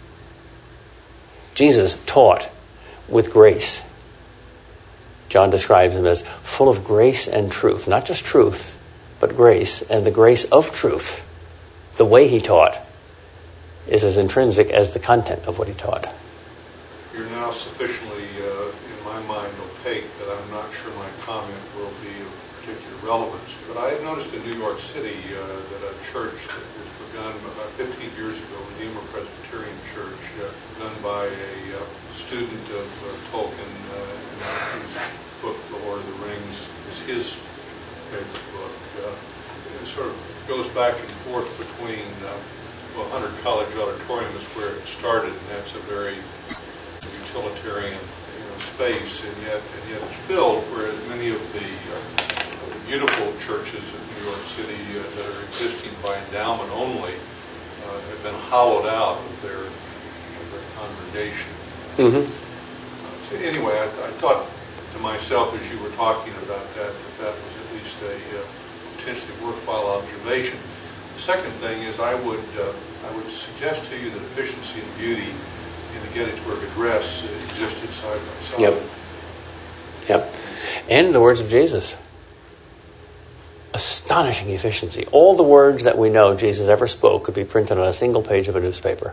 Jesus taught with grace. John describes him as full of grace and truth. Not just truth, but grace, and the grace of truth. The way he taught is as intrinsic as the content of what he taught. You're now sufficiently, uh, in my mind, opaque that I'm not sure my comment will be of particular relevance. But I had noticed in New York City uh, that a church that was begun about fifteen years ago, Redeemer Presbyterian Church, uh, begun by a uh, student of uh, Tolkien, uh, whose book, The Lord of the Rings, is his favorite book. Uh, it sort of goes back and forth between, uh, well, Hunter College Auditorium is where it started, and that's a very utilitarian, you know, space, and yet, and yet it's filled, whereas many of the, uh, the beautiful churches in New York City uh, that are existing by endowment only uh, have been hollowed out of their, of their congregation. Mm-hmm. Uh, so anyway, I, I thought to myself as you were talking about that, that that was at least a uh, potentially worthwhile observation. The second thing is I would uh, I would suggest to you that efficiency and beauty in the Gettysburg Address existed side by side. Yep. Yep. And the words of Jesus. Astonishing efficiency. All the words that we know Jesus ever spoke could be printed on a single page of a newspaper.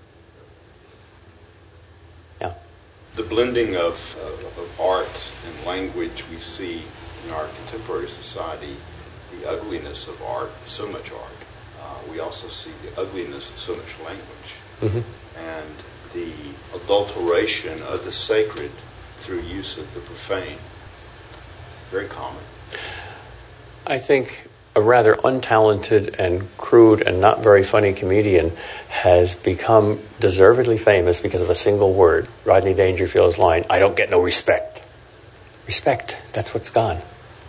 Yeah. The blending of, uh, of art and language we see in our contemporary society, the ugliness of art, so much art. Uh, we also see the ugliness of so much language. Mm-hmm. And the adulteration of the sacred through use of the profane. Very common. I think a rather untalented and crude and not very funny comedian has become deservedly famous because of a single word. Rodney Dangerfield's line, "I don't get no respect." Respect, that's what's gone.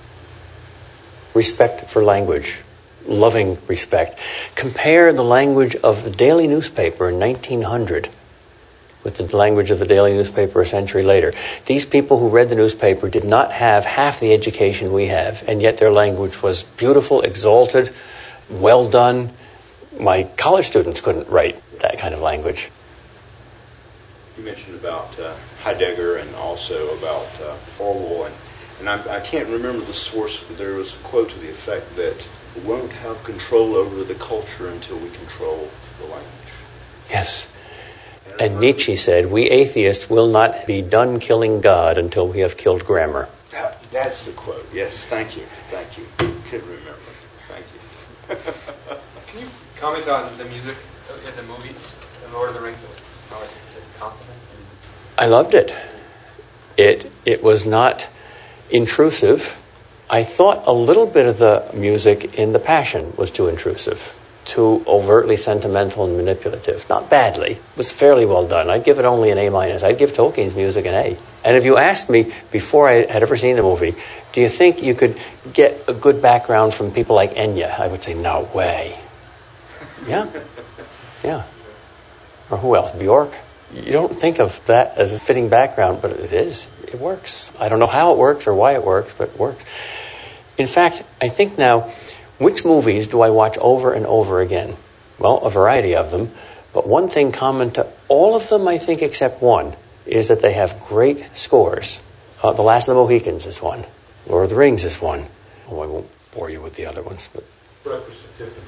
Respect for language. Loving respect. Compare the language of the daily newspaper in nineteen hundred with the language of the daily newspaper a century later. These people who read the newspaper did not have half the education we have, and yet their language was beautiful, exalted, well done. My college students couldn't write that kind of language. You mentioned about uh, Heidegger and also about uh, Orwell, and, and I, I can't remember the source, but there was a quote to the effect that we won't have control over the culture until we control the language. Yes. And Nietzsche said, we atheists will not be done killing God until we have killed grammar. That, that's the quote. Yes, thank you. Thank you. Couldn't remember. Thank you. Can you comment on the music in the movies, The Lord of the Rings? How is it a compliment? I loved it. It it was not intrusive. I thought a little bit of the music in The Passion was too intrusive, too overtly sentimental and manipulative. Not badly. It was fairly well done. I'd give it only an A minus. I'd give Tolkien's music an A. And if you asked me before I had ever seen the movie, do you think you could get a good background from people like Enya? I would say, no way. Yeah. Yeah. Or who else? Bjork? You don't think of that as a fitting background, but it is. It works. I don't know how it works or why it works, but it works. In fact, I think now, which movies do I watch over and over again? Well, a variety of them. But one thing common to all of them, I think, except one, is that they have great scores. Uh, The Last of the Mohicans is one. Lord of the Rings is one. Oh, I won't bore you with the other ones, but Breakfast at Tiffany's.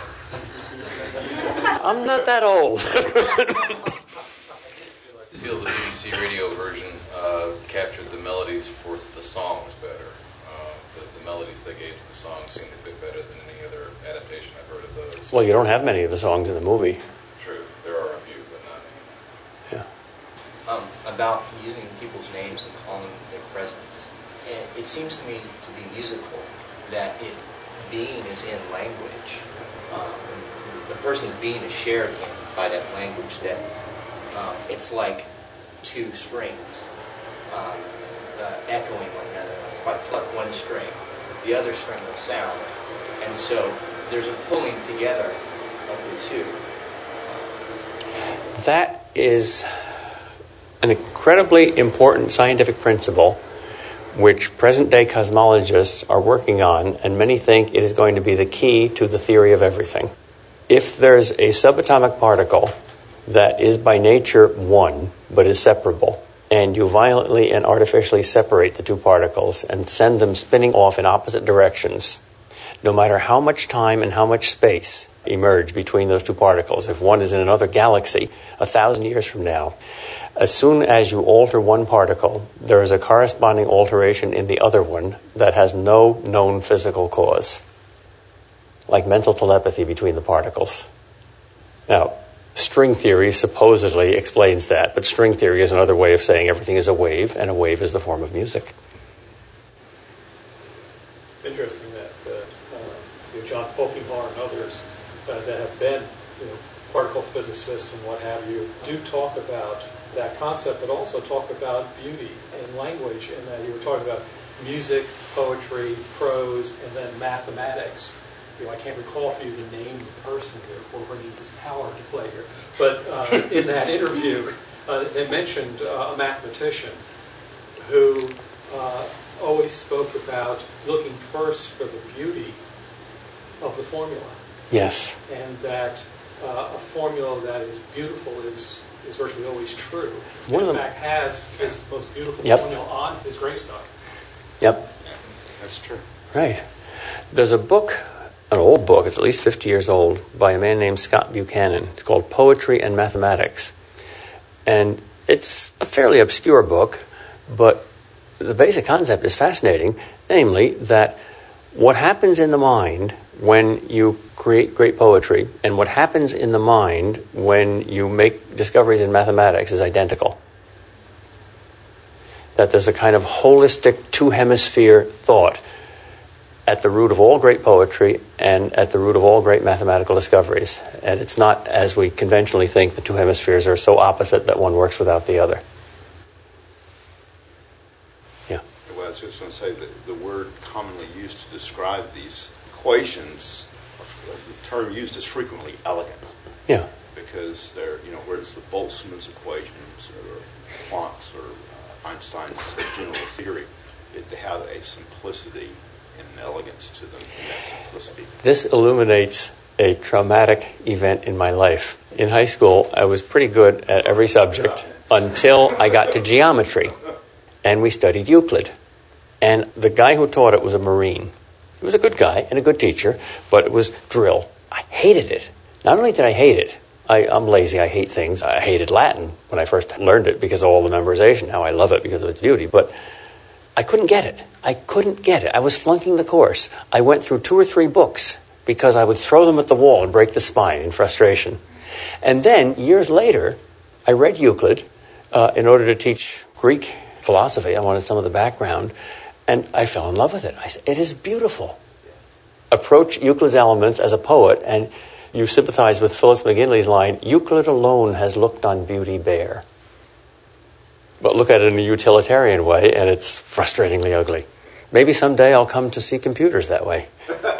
I'm not that old. I feel the B B C radio version uh, captured the melodies for the songs better. Uh, the, the melodies they gave to the songs seem to fit better than any other adaptation I've heard of those. Well, you don't have many of the songs in the movie. True, there are a few, but not many. Yeah. Um, about using people's names and calling their presence. And it seems to me to be musical that if being is in language, um, the person's being is shared in by that language, that um, it's like two strings um, uh, echoing one another. If I pluck one string, the other string will sound. And so there's a pulling together of the two. That is an incredibly important scientific principle which present-day cosmologists are working on, and many think it is going to be the key to the theory of everything. If there's a subatomic particle that is by nature one, but is separable, and you violently and artificially separate the two particles and send them spinning off in opposite directions, no matter how much time and how much space emerge between those two particles, if one is in another galaxy a thousand years from now, as soon as you alter one particle, there is a corresponding alteration in the other one that has no known physical cause, like mental telepathy between the particles. Now, string theory supposedly explains that, but string theory is another way of saying everything is a wave, and a wave is the form of music. It's interesting that uh, uh, you know, John Polkinghorne and others uh, that have been you know, particle physicists and what have you do talk about that concept, but also talk about beauty and language, and that you were talking about music, poetry, prose, and then mathematics. You know, I can't recall for you to name the person here for bringing his power to play here, but uh, in that interview, uh, they mentioned uh, a mathematician who uh, always spoke about looking first for the beauty of the formula. Yes. And that uh, a formula that is beautiful is is virtually always true. One in of them, fact, has his most beautiful Yep. formula on his gravestone. Yep. That's true. Right. There's a book, an old book, it's at least fifty years old, by a man named Scott Buchanan. It's called Poetry and Mathematics. And it's a fairly obscure book, but the basic concept is fascinating, namely that what happens in the mind when you create great poetry and what happens in the mind when you make discoveries in mathematics is identical. That there's a kind of holistic two-hemisphere thought at the root of all great poetry and at the root of all great mathematical discoveries. And it's not, as we conventionally think, the two hemispheres are so opposite that one works without the other. Yeah. Well, I was just going to say that the word commonly used to describe these equations, the term used is frequently elegant. Yeah. Because they're, you know, whereas the Boltzmann's equations or Planck's or uh, Einstein's general theory, it, they have a simplicity and an elegance to them in that simplicity. This illuminates a traumatic event in my life. In high school, I was pretty good at every subject until I got to geometry, and we studied Euclid. And the guy who taught it was a Marine. He was a good guy and a good teacher, but it was drill. I hated it. Not only did I hate it, I, I'm lazy, I hate things. I hated Latin when I first learned it because of all the memorization. Now I love it because of its beauty, but I couldn't get it. I couldn't get it. I was flunking the course. I went through two or three books because I would throw them at the wall and break the spine in frustration. And then, years later, I read Euclid uh, in order to teach Greek philosophy. I wanted some of the background, and I fell in love with it. I said, it is beautiful. Approach Euclid's elements as a poet, and you sympathize with Phyllis McGinley's line, Euclid alone has looked on beauty bare. But look at it in a utilitarian way, and it's frustratingly ugly. Maybe someday I'll come to see computers that way.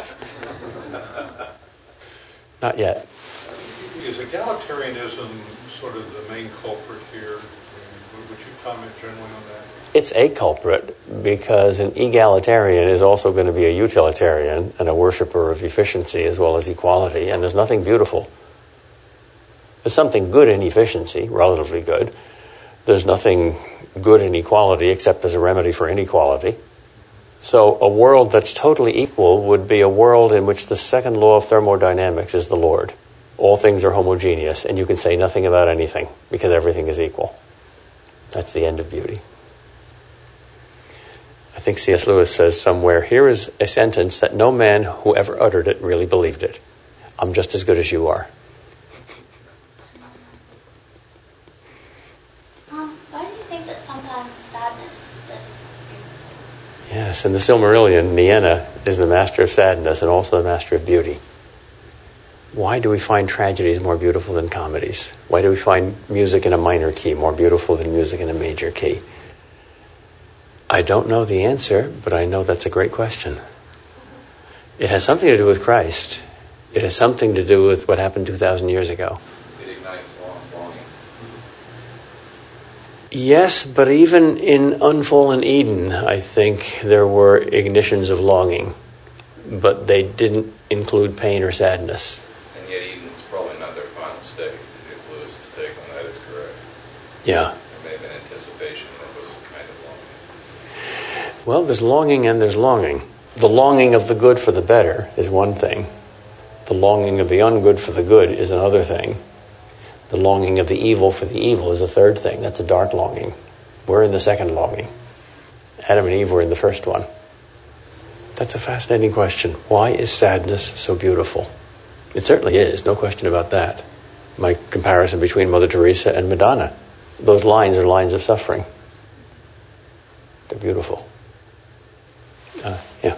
Not yet. Is egalitarianism sort of the main culprit here? Would you comment generally on that? It's a culprit because an egalitarian is also going to be a utilitarian and a worshiper of efficiency as well as equality, and there's nothing beautiful. There's something good in efficiency, relatively good. There's nothing good in equality except as a remedy for inequality. So a world that's totally equal would be a world in which the second law of thermodynamics is the Lord. All things are homogeneous, and you can say nothing about anything because everything is equal. That's the end of beauty. I think think C S Lewis says somewhere, here is a sentence that no man who ever uttered it really believed it. I'm just as good as you are. Um, why do you think that sometimes sadness is beautiful? Yes, in the Silmarillion, Nienna is the master of sadness and also the master of beauty. Why do we find tragedies more beautiful than comedies? Why do we find music in a minor key more beautiful than music in a major key? I don't know the answer, but I know that's a great question. It has something to do with Christ. It has something to do with what happened two thousand years ago. It ignites longing. Yes, but even in Unfallen Eden, I think there were ignitions of longing, but they didn't include pain or sadness. And yet Eden's probably not their final state, if Lewis's take on that is correct. Yeah. There may have been anticipation that was kind of longing. Well, there's longing and there's longing. The longing of the good for the better is one thing. The longing of the ungood for the good is another thing. The longing of the evil for the evil is a third thing. That's a dark longing. We're in the second longing. Adam and Eve were in the first one. That's a fascinating question. Why is sadness so beautiful? It certainly is, no question about that. My comparison between Mother Teresa and Madonna. Those lines are lines of suffering. They're beautiful. Uh, yeah.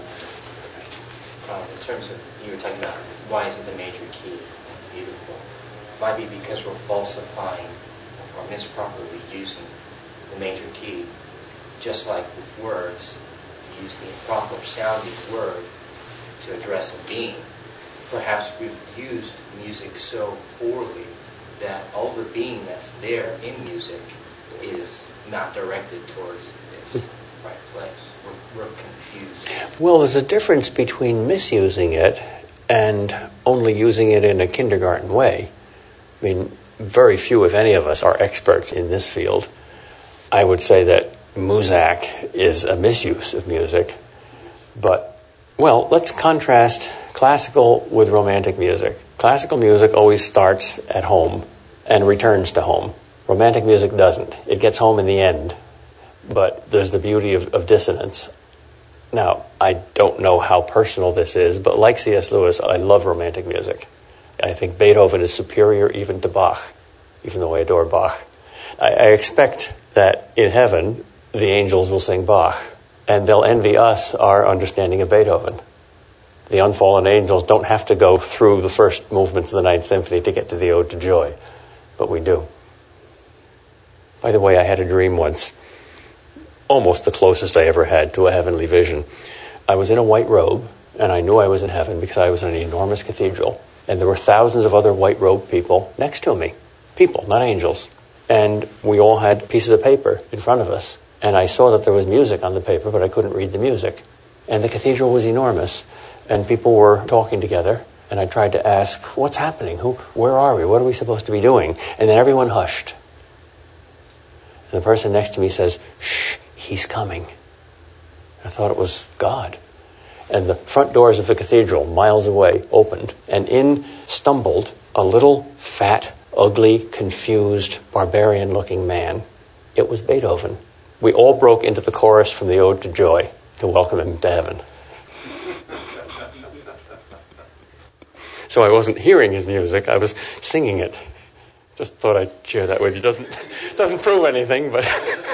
Uh, in terms of, you were talking about why isn't the major key beautiful? Might be because we're falsifying or misproperly using the major key. Just like with words, use the improper sounding word to address a being. Perhaps we've used music so poorly that all the being that's there in music is not directed towards its right place. We're, we're confused. Well, there's a difference between misusing it and only using it in a kindergarten way. I mean, very few, if any of us, are experts in this field. I would say that Muzak is a misuse of music. But, well, let's contrast classical with romantic music. Classical music always starts at home and returns to home. Romantic music doesn't. It gets home in the end. But there's the beauty of, of dissonance. Now, I don't know how personal this is, but like C S Lewis, I love romantic music. I think Beethoven is superior even to Bach, even though I adore Bach. I, I expect that in heaven, the angels will sing Bach, and they'll envy us our understanding of Beethoven. The unfallen angels don't have to go through the first movements of the Ninth Symphony to get to the Ode to Joy, but we do. By the way, I had a dream once, almost the closest I ever had to a heavenly vision. I was in a white robe, and I knew I was in heaven because I was in an enormous cathedral, and there were thousands of other white-robed people next to me. People, not angels. And we all had pieces of paper in front of us. And I saw that there was music on the paper, but I couldn't read the music. And the cathedral was enormous, and people were talking together. And I tried to ask, what's happening? Who? Where are we? What are we supposed to be doing? And then everyone hushed. And the person next to me says, shh, he's coming. I thought it was God. And the front doors of the cathedral, miles away, opened. And in stumbled a little, fat, ugly, confused, barbarian-looking man. It was Beethoven. We all broke into the chorus from the Ode to Joy to welcome him to heaven. So I wasn't hearing his music, I was singing it. Just thought I'd share that with you. Doesn't doesn't prove anything, but...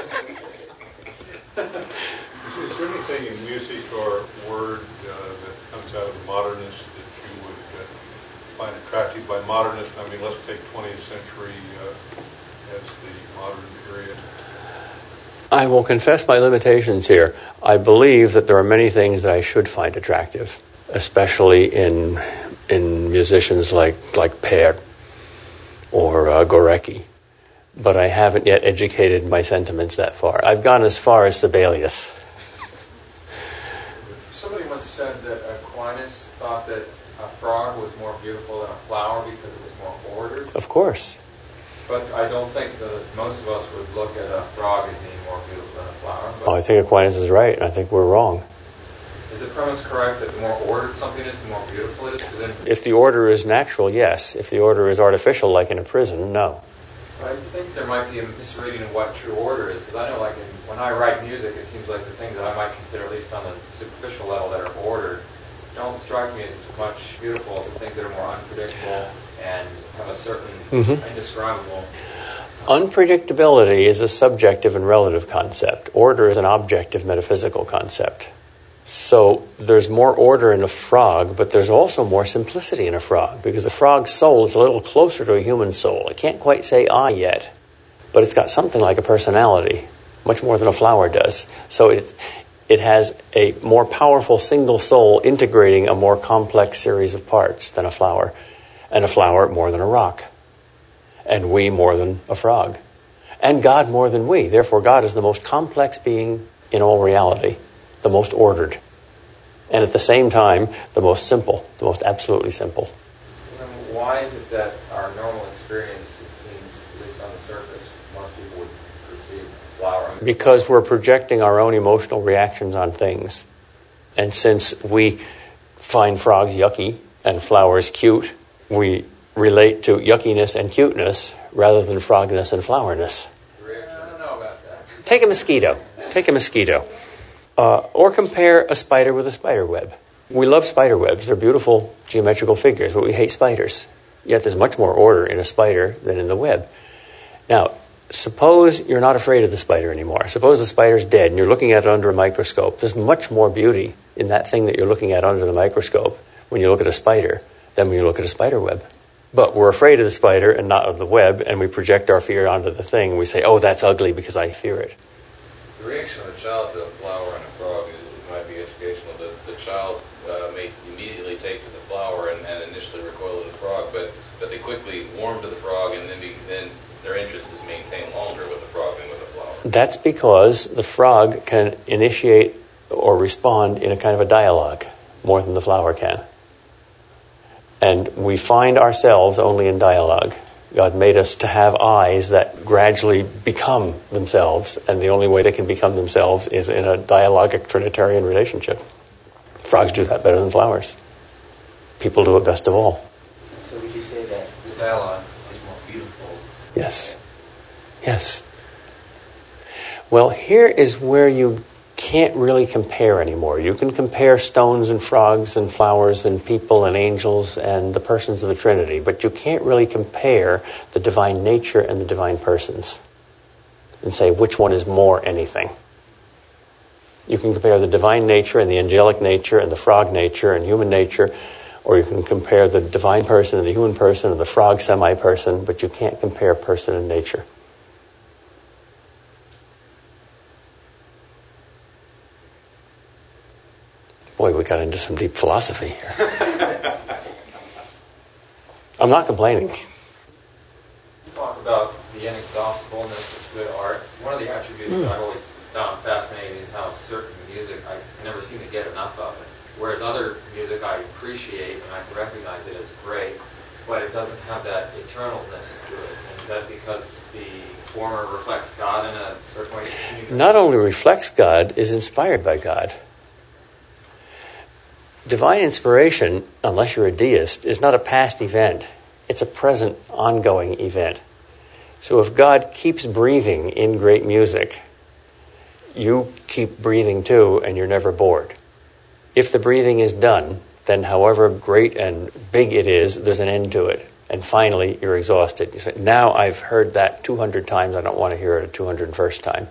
Is there anything in music or word uh, that comes out of the modernist that you would uh, find attractive by modernist? I mean, let's take twentieth century uh, as the modern period. I will confess my limitations here. I believe that there are many things that I should find attractive, especially in in musicians like like Per or uh, Gorecki. But I haven't yet educated my sentiments that far. I've gone as far as Sibelius. Somebody once said that Aquinas thought that a frog was more beautiful than a flower because it was more ordered. Of course. But I don't think that most of us would look at a frog as being more beautiful than a flower. But Oh, I think Aquinas is right. I think we're wrong. is the premise correct that the more ordered something is, the more beautiful it is? 'Cause then, If the order is natural, yes. If the order is artificial, like in a prison, no. I think there might be a misreading of what true order is. Because I know, like, in, when I write music, it seems like the things that I might consider Mm-hmm. Indescribable. Unpredictability is a subjective and relative concept. Order is an objective metaphysical concept. So there's more order in a frog, but there's also more simplicity in a frog, because a frog's soul is a little closer to a human soul. It can't quite say I yet, but it's got something like a personality, much more than a flower does. So it it has a more powerful single soul integrating a more complex series of parts than a flower, and a flower more than a rock, and we more than a frog, and God more than we. Therefore, God is the most complex being in all reality, the most ordered, and at the same time, the most simple, the most absolutely simple. And why is it that our normal experience, it seems, at least on the surface, most people would perceive flower? Because we're projecting our own emotional reactions on things. And since we find frogs yucky and flowers cute, we relate to yuckiness and cuteness rather than frogness and flowerness. I don't know about that. Take a mosquito. Take a mosquito. Uh, or compare a spider with a spider web. We love spider webs. They're beautiful geometrical figures, but we hate spiders. Yet there's much more order in a spider than in the web. Now, suppose you're not afraid of the spider anymore. Suppose the spider's dead and you're looking at it under a microscope. There's much more beauty in that thing that you're looking at under the microscope when you look at a spider than when you look at a spider web. But we're afraid of the spider and not of the web, and we project our fear onto the thing, and we say, oh, that's ugly because I fear it. The reaction of a child to a flower and a frog is, it might be educational. The, the child uh, may immediately take to the flower and, and initially recoil to the frog, but, but they quickly warm to the frog, and then, be, then their interest is maintained longer with the frog than with the flower. That's because the frog can initiate or respond in a kind of a dialogue more than the flower can. And we find ourselves only in dialogue. God made us to have eyes that gradually become themselves, and the only way they can become themselves is in a dialogic Trinitarian relationship. Frogs do that better than flowers. People do it best of all. So would you say that the dialogue is more beautiful? Yes. Yes. Well, here is where you can't really compare anymore. You can compare stones and frogs and flowers and people and angels and the persons of the Trinity, but you can't really compare the divine nature and the divine persons and say which one is more anything. You can compare the divine nature and the angelic nature and the frog nature and human nature, or you can compare the divine person and the human person and the frog semi-person, but you can't compare person and nature. Boy, we got into some deep philosophy here. I'm not complaining. You talk about the inexhaustibleness of good art. One of the attributes mm. that I've always found fascinating is how certain music, I never seem to get enough of it. Whereas other music I appreciate and I can recognize it as great, but it doesn't have that eternalness to it. And is that because the former reflects God in a certain way? Not only reflects God, is inspired by God. Divine inspiration, unless you're a deist, is not a past event. It's a present, ongoing event. So if God keeps breathing in great music, you keep breathing too, and you're never bored. If the breathing is done, then however great and big it is, there's an end to it. And finally, you're exhausted. You say, now I've heard that two hundred times, I don't want to hear it a two hundred first time.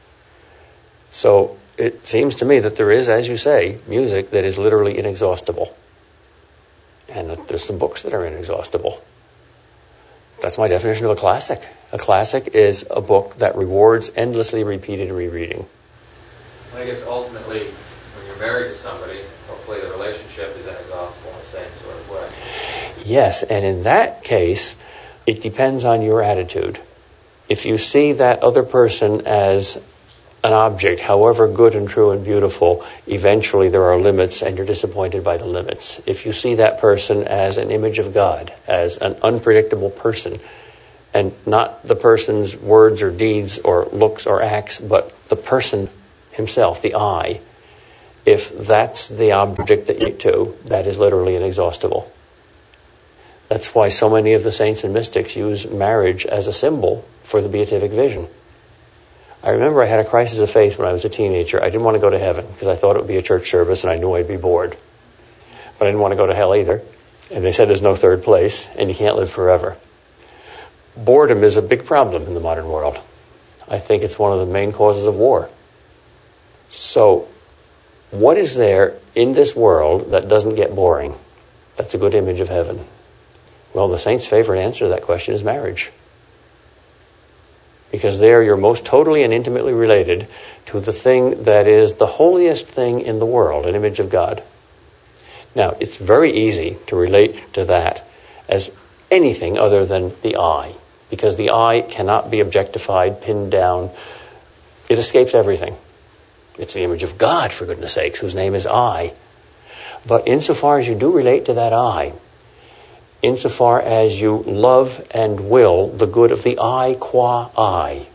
So it seems to me that there is, as you say, music that is literally inexhaustible. And that there's some books that are inexhaustible. That's my definition of a classic. A classic is a book that rewards endlessly repeated rereading. I guess ultimately, when you're married to somebody, hopefully the relationship is inexhaustible in the same sort of way. Yes, and in that case, it depends on your attitude. If you see that other person as an object, however good and true and beautiful, eventually there are limits and you're disappointed by the limits. If you see that person as an image of God, as an unpredictable person, and not the person's words or deeds or looks or acts, but the person himself, the I, if that's the object that you get to, that is literally inexhaustible. That's why so many of the saints and mystics use marriage as a symbol for the beatific vision. I remember I had a crisis of faith when I was a teenager. I didn't want to go to heaven because I thought it would be a church service and I knew I'd be bored. But I didn't want to go to hell either. And they said there's no third place and you can't live forever. boredom is a big problem in the modern world. I think it's one of the main causes of war. So, what is there in this world that doesn't get boring? That's a good image of heaven. Well, the saint's favorite answer to that question is marriage. Because there you're most totally and intimately related to the thing that is the holiest thing in the world, an image of God. Now, it's very easy to relate to that as anything other than the eye, because the eye cannot be objectified, pinned down. It escapes everything. It's the image of God, for goodness sakes, whose name is I. But insofar as you do relate to that I, insofar as you love and will the good of the I qua I,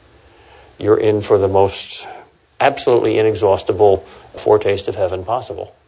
you're in for the most absolutely inexhaustible foretaste of heaven possible.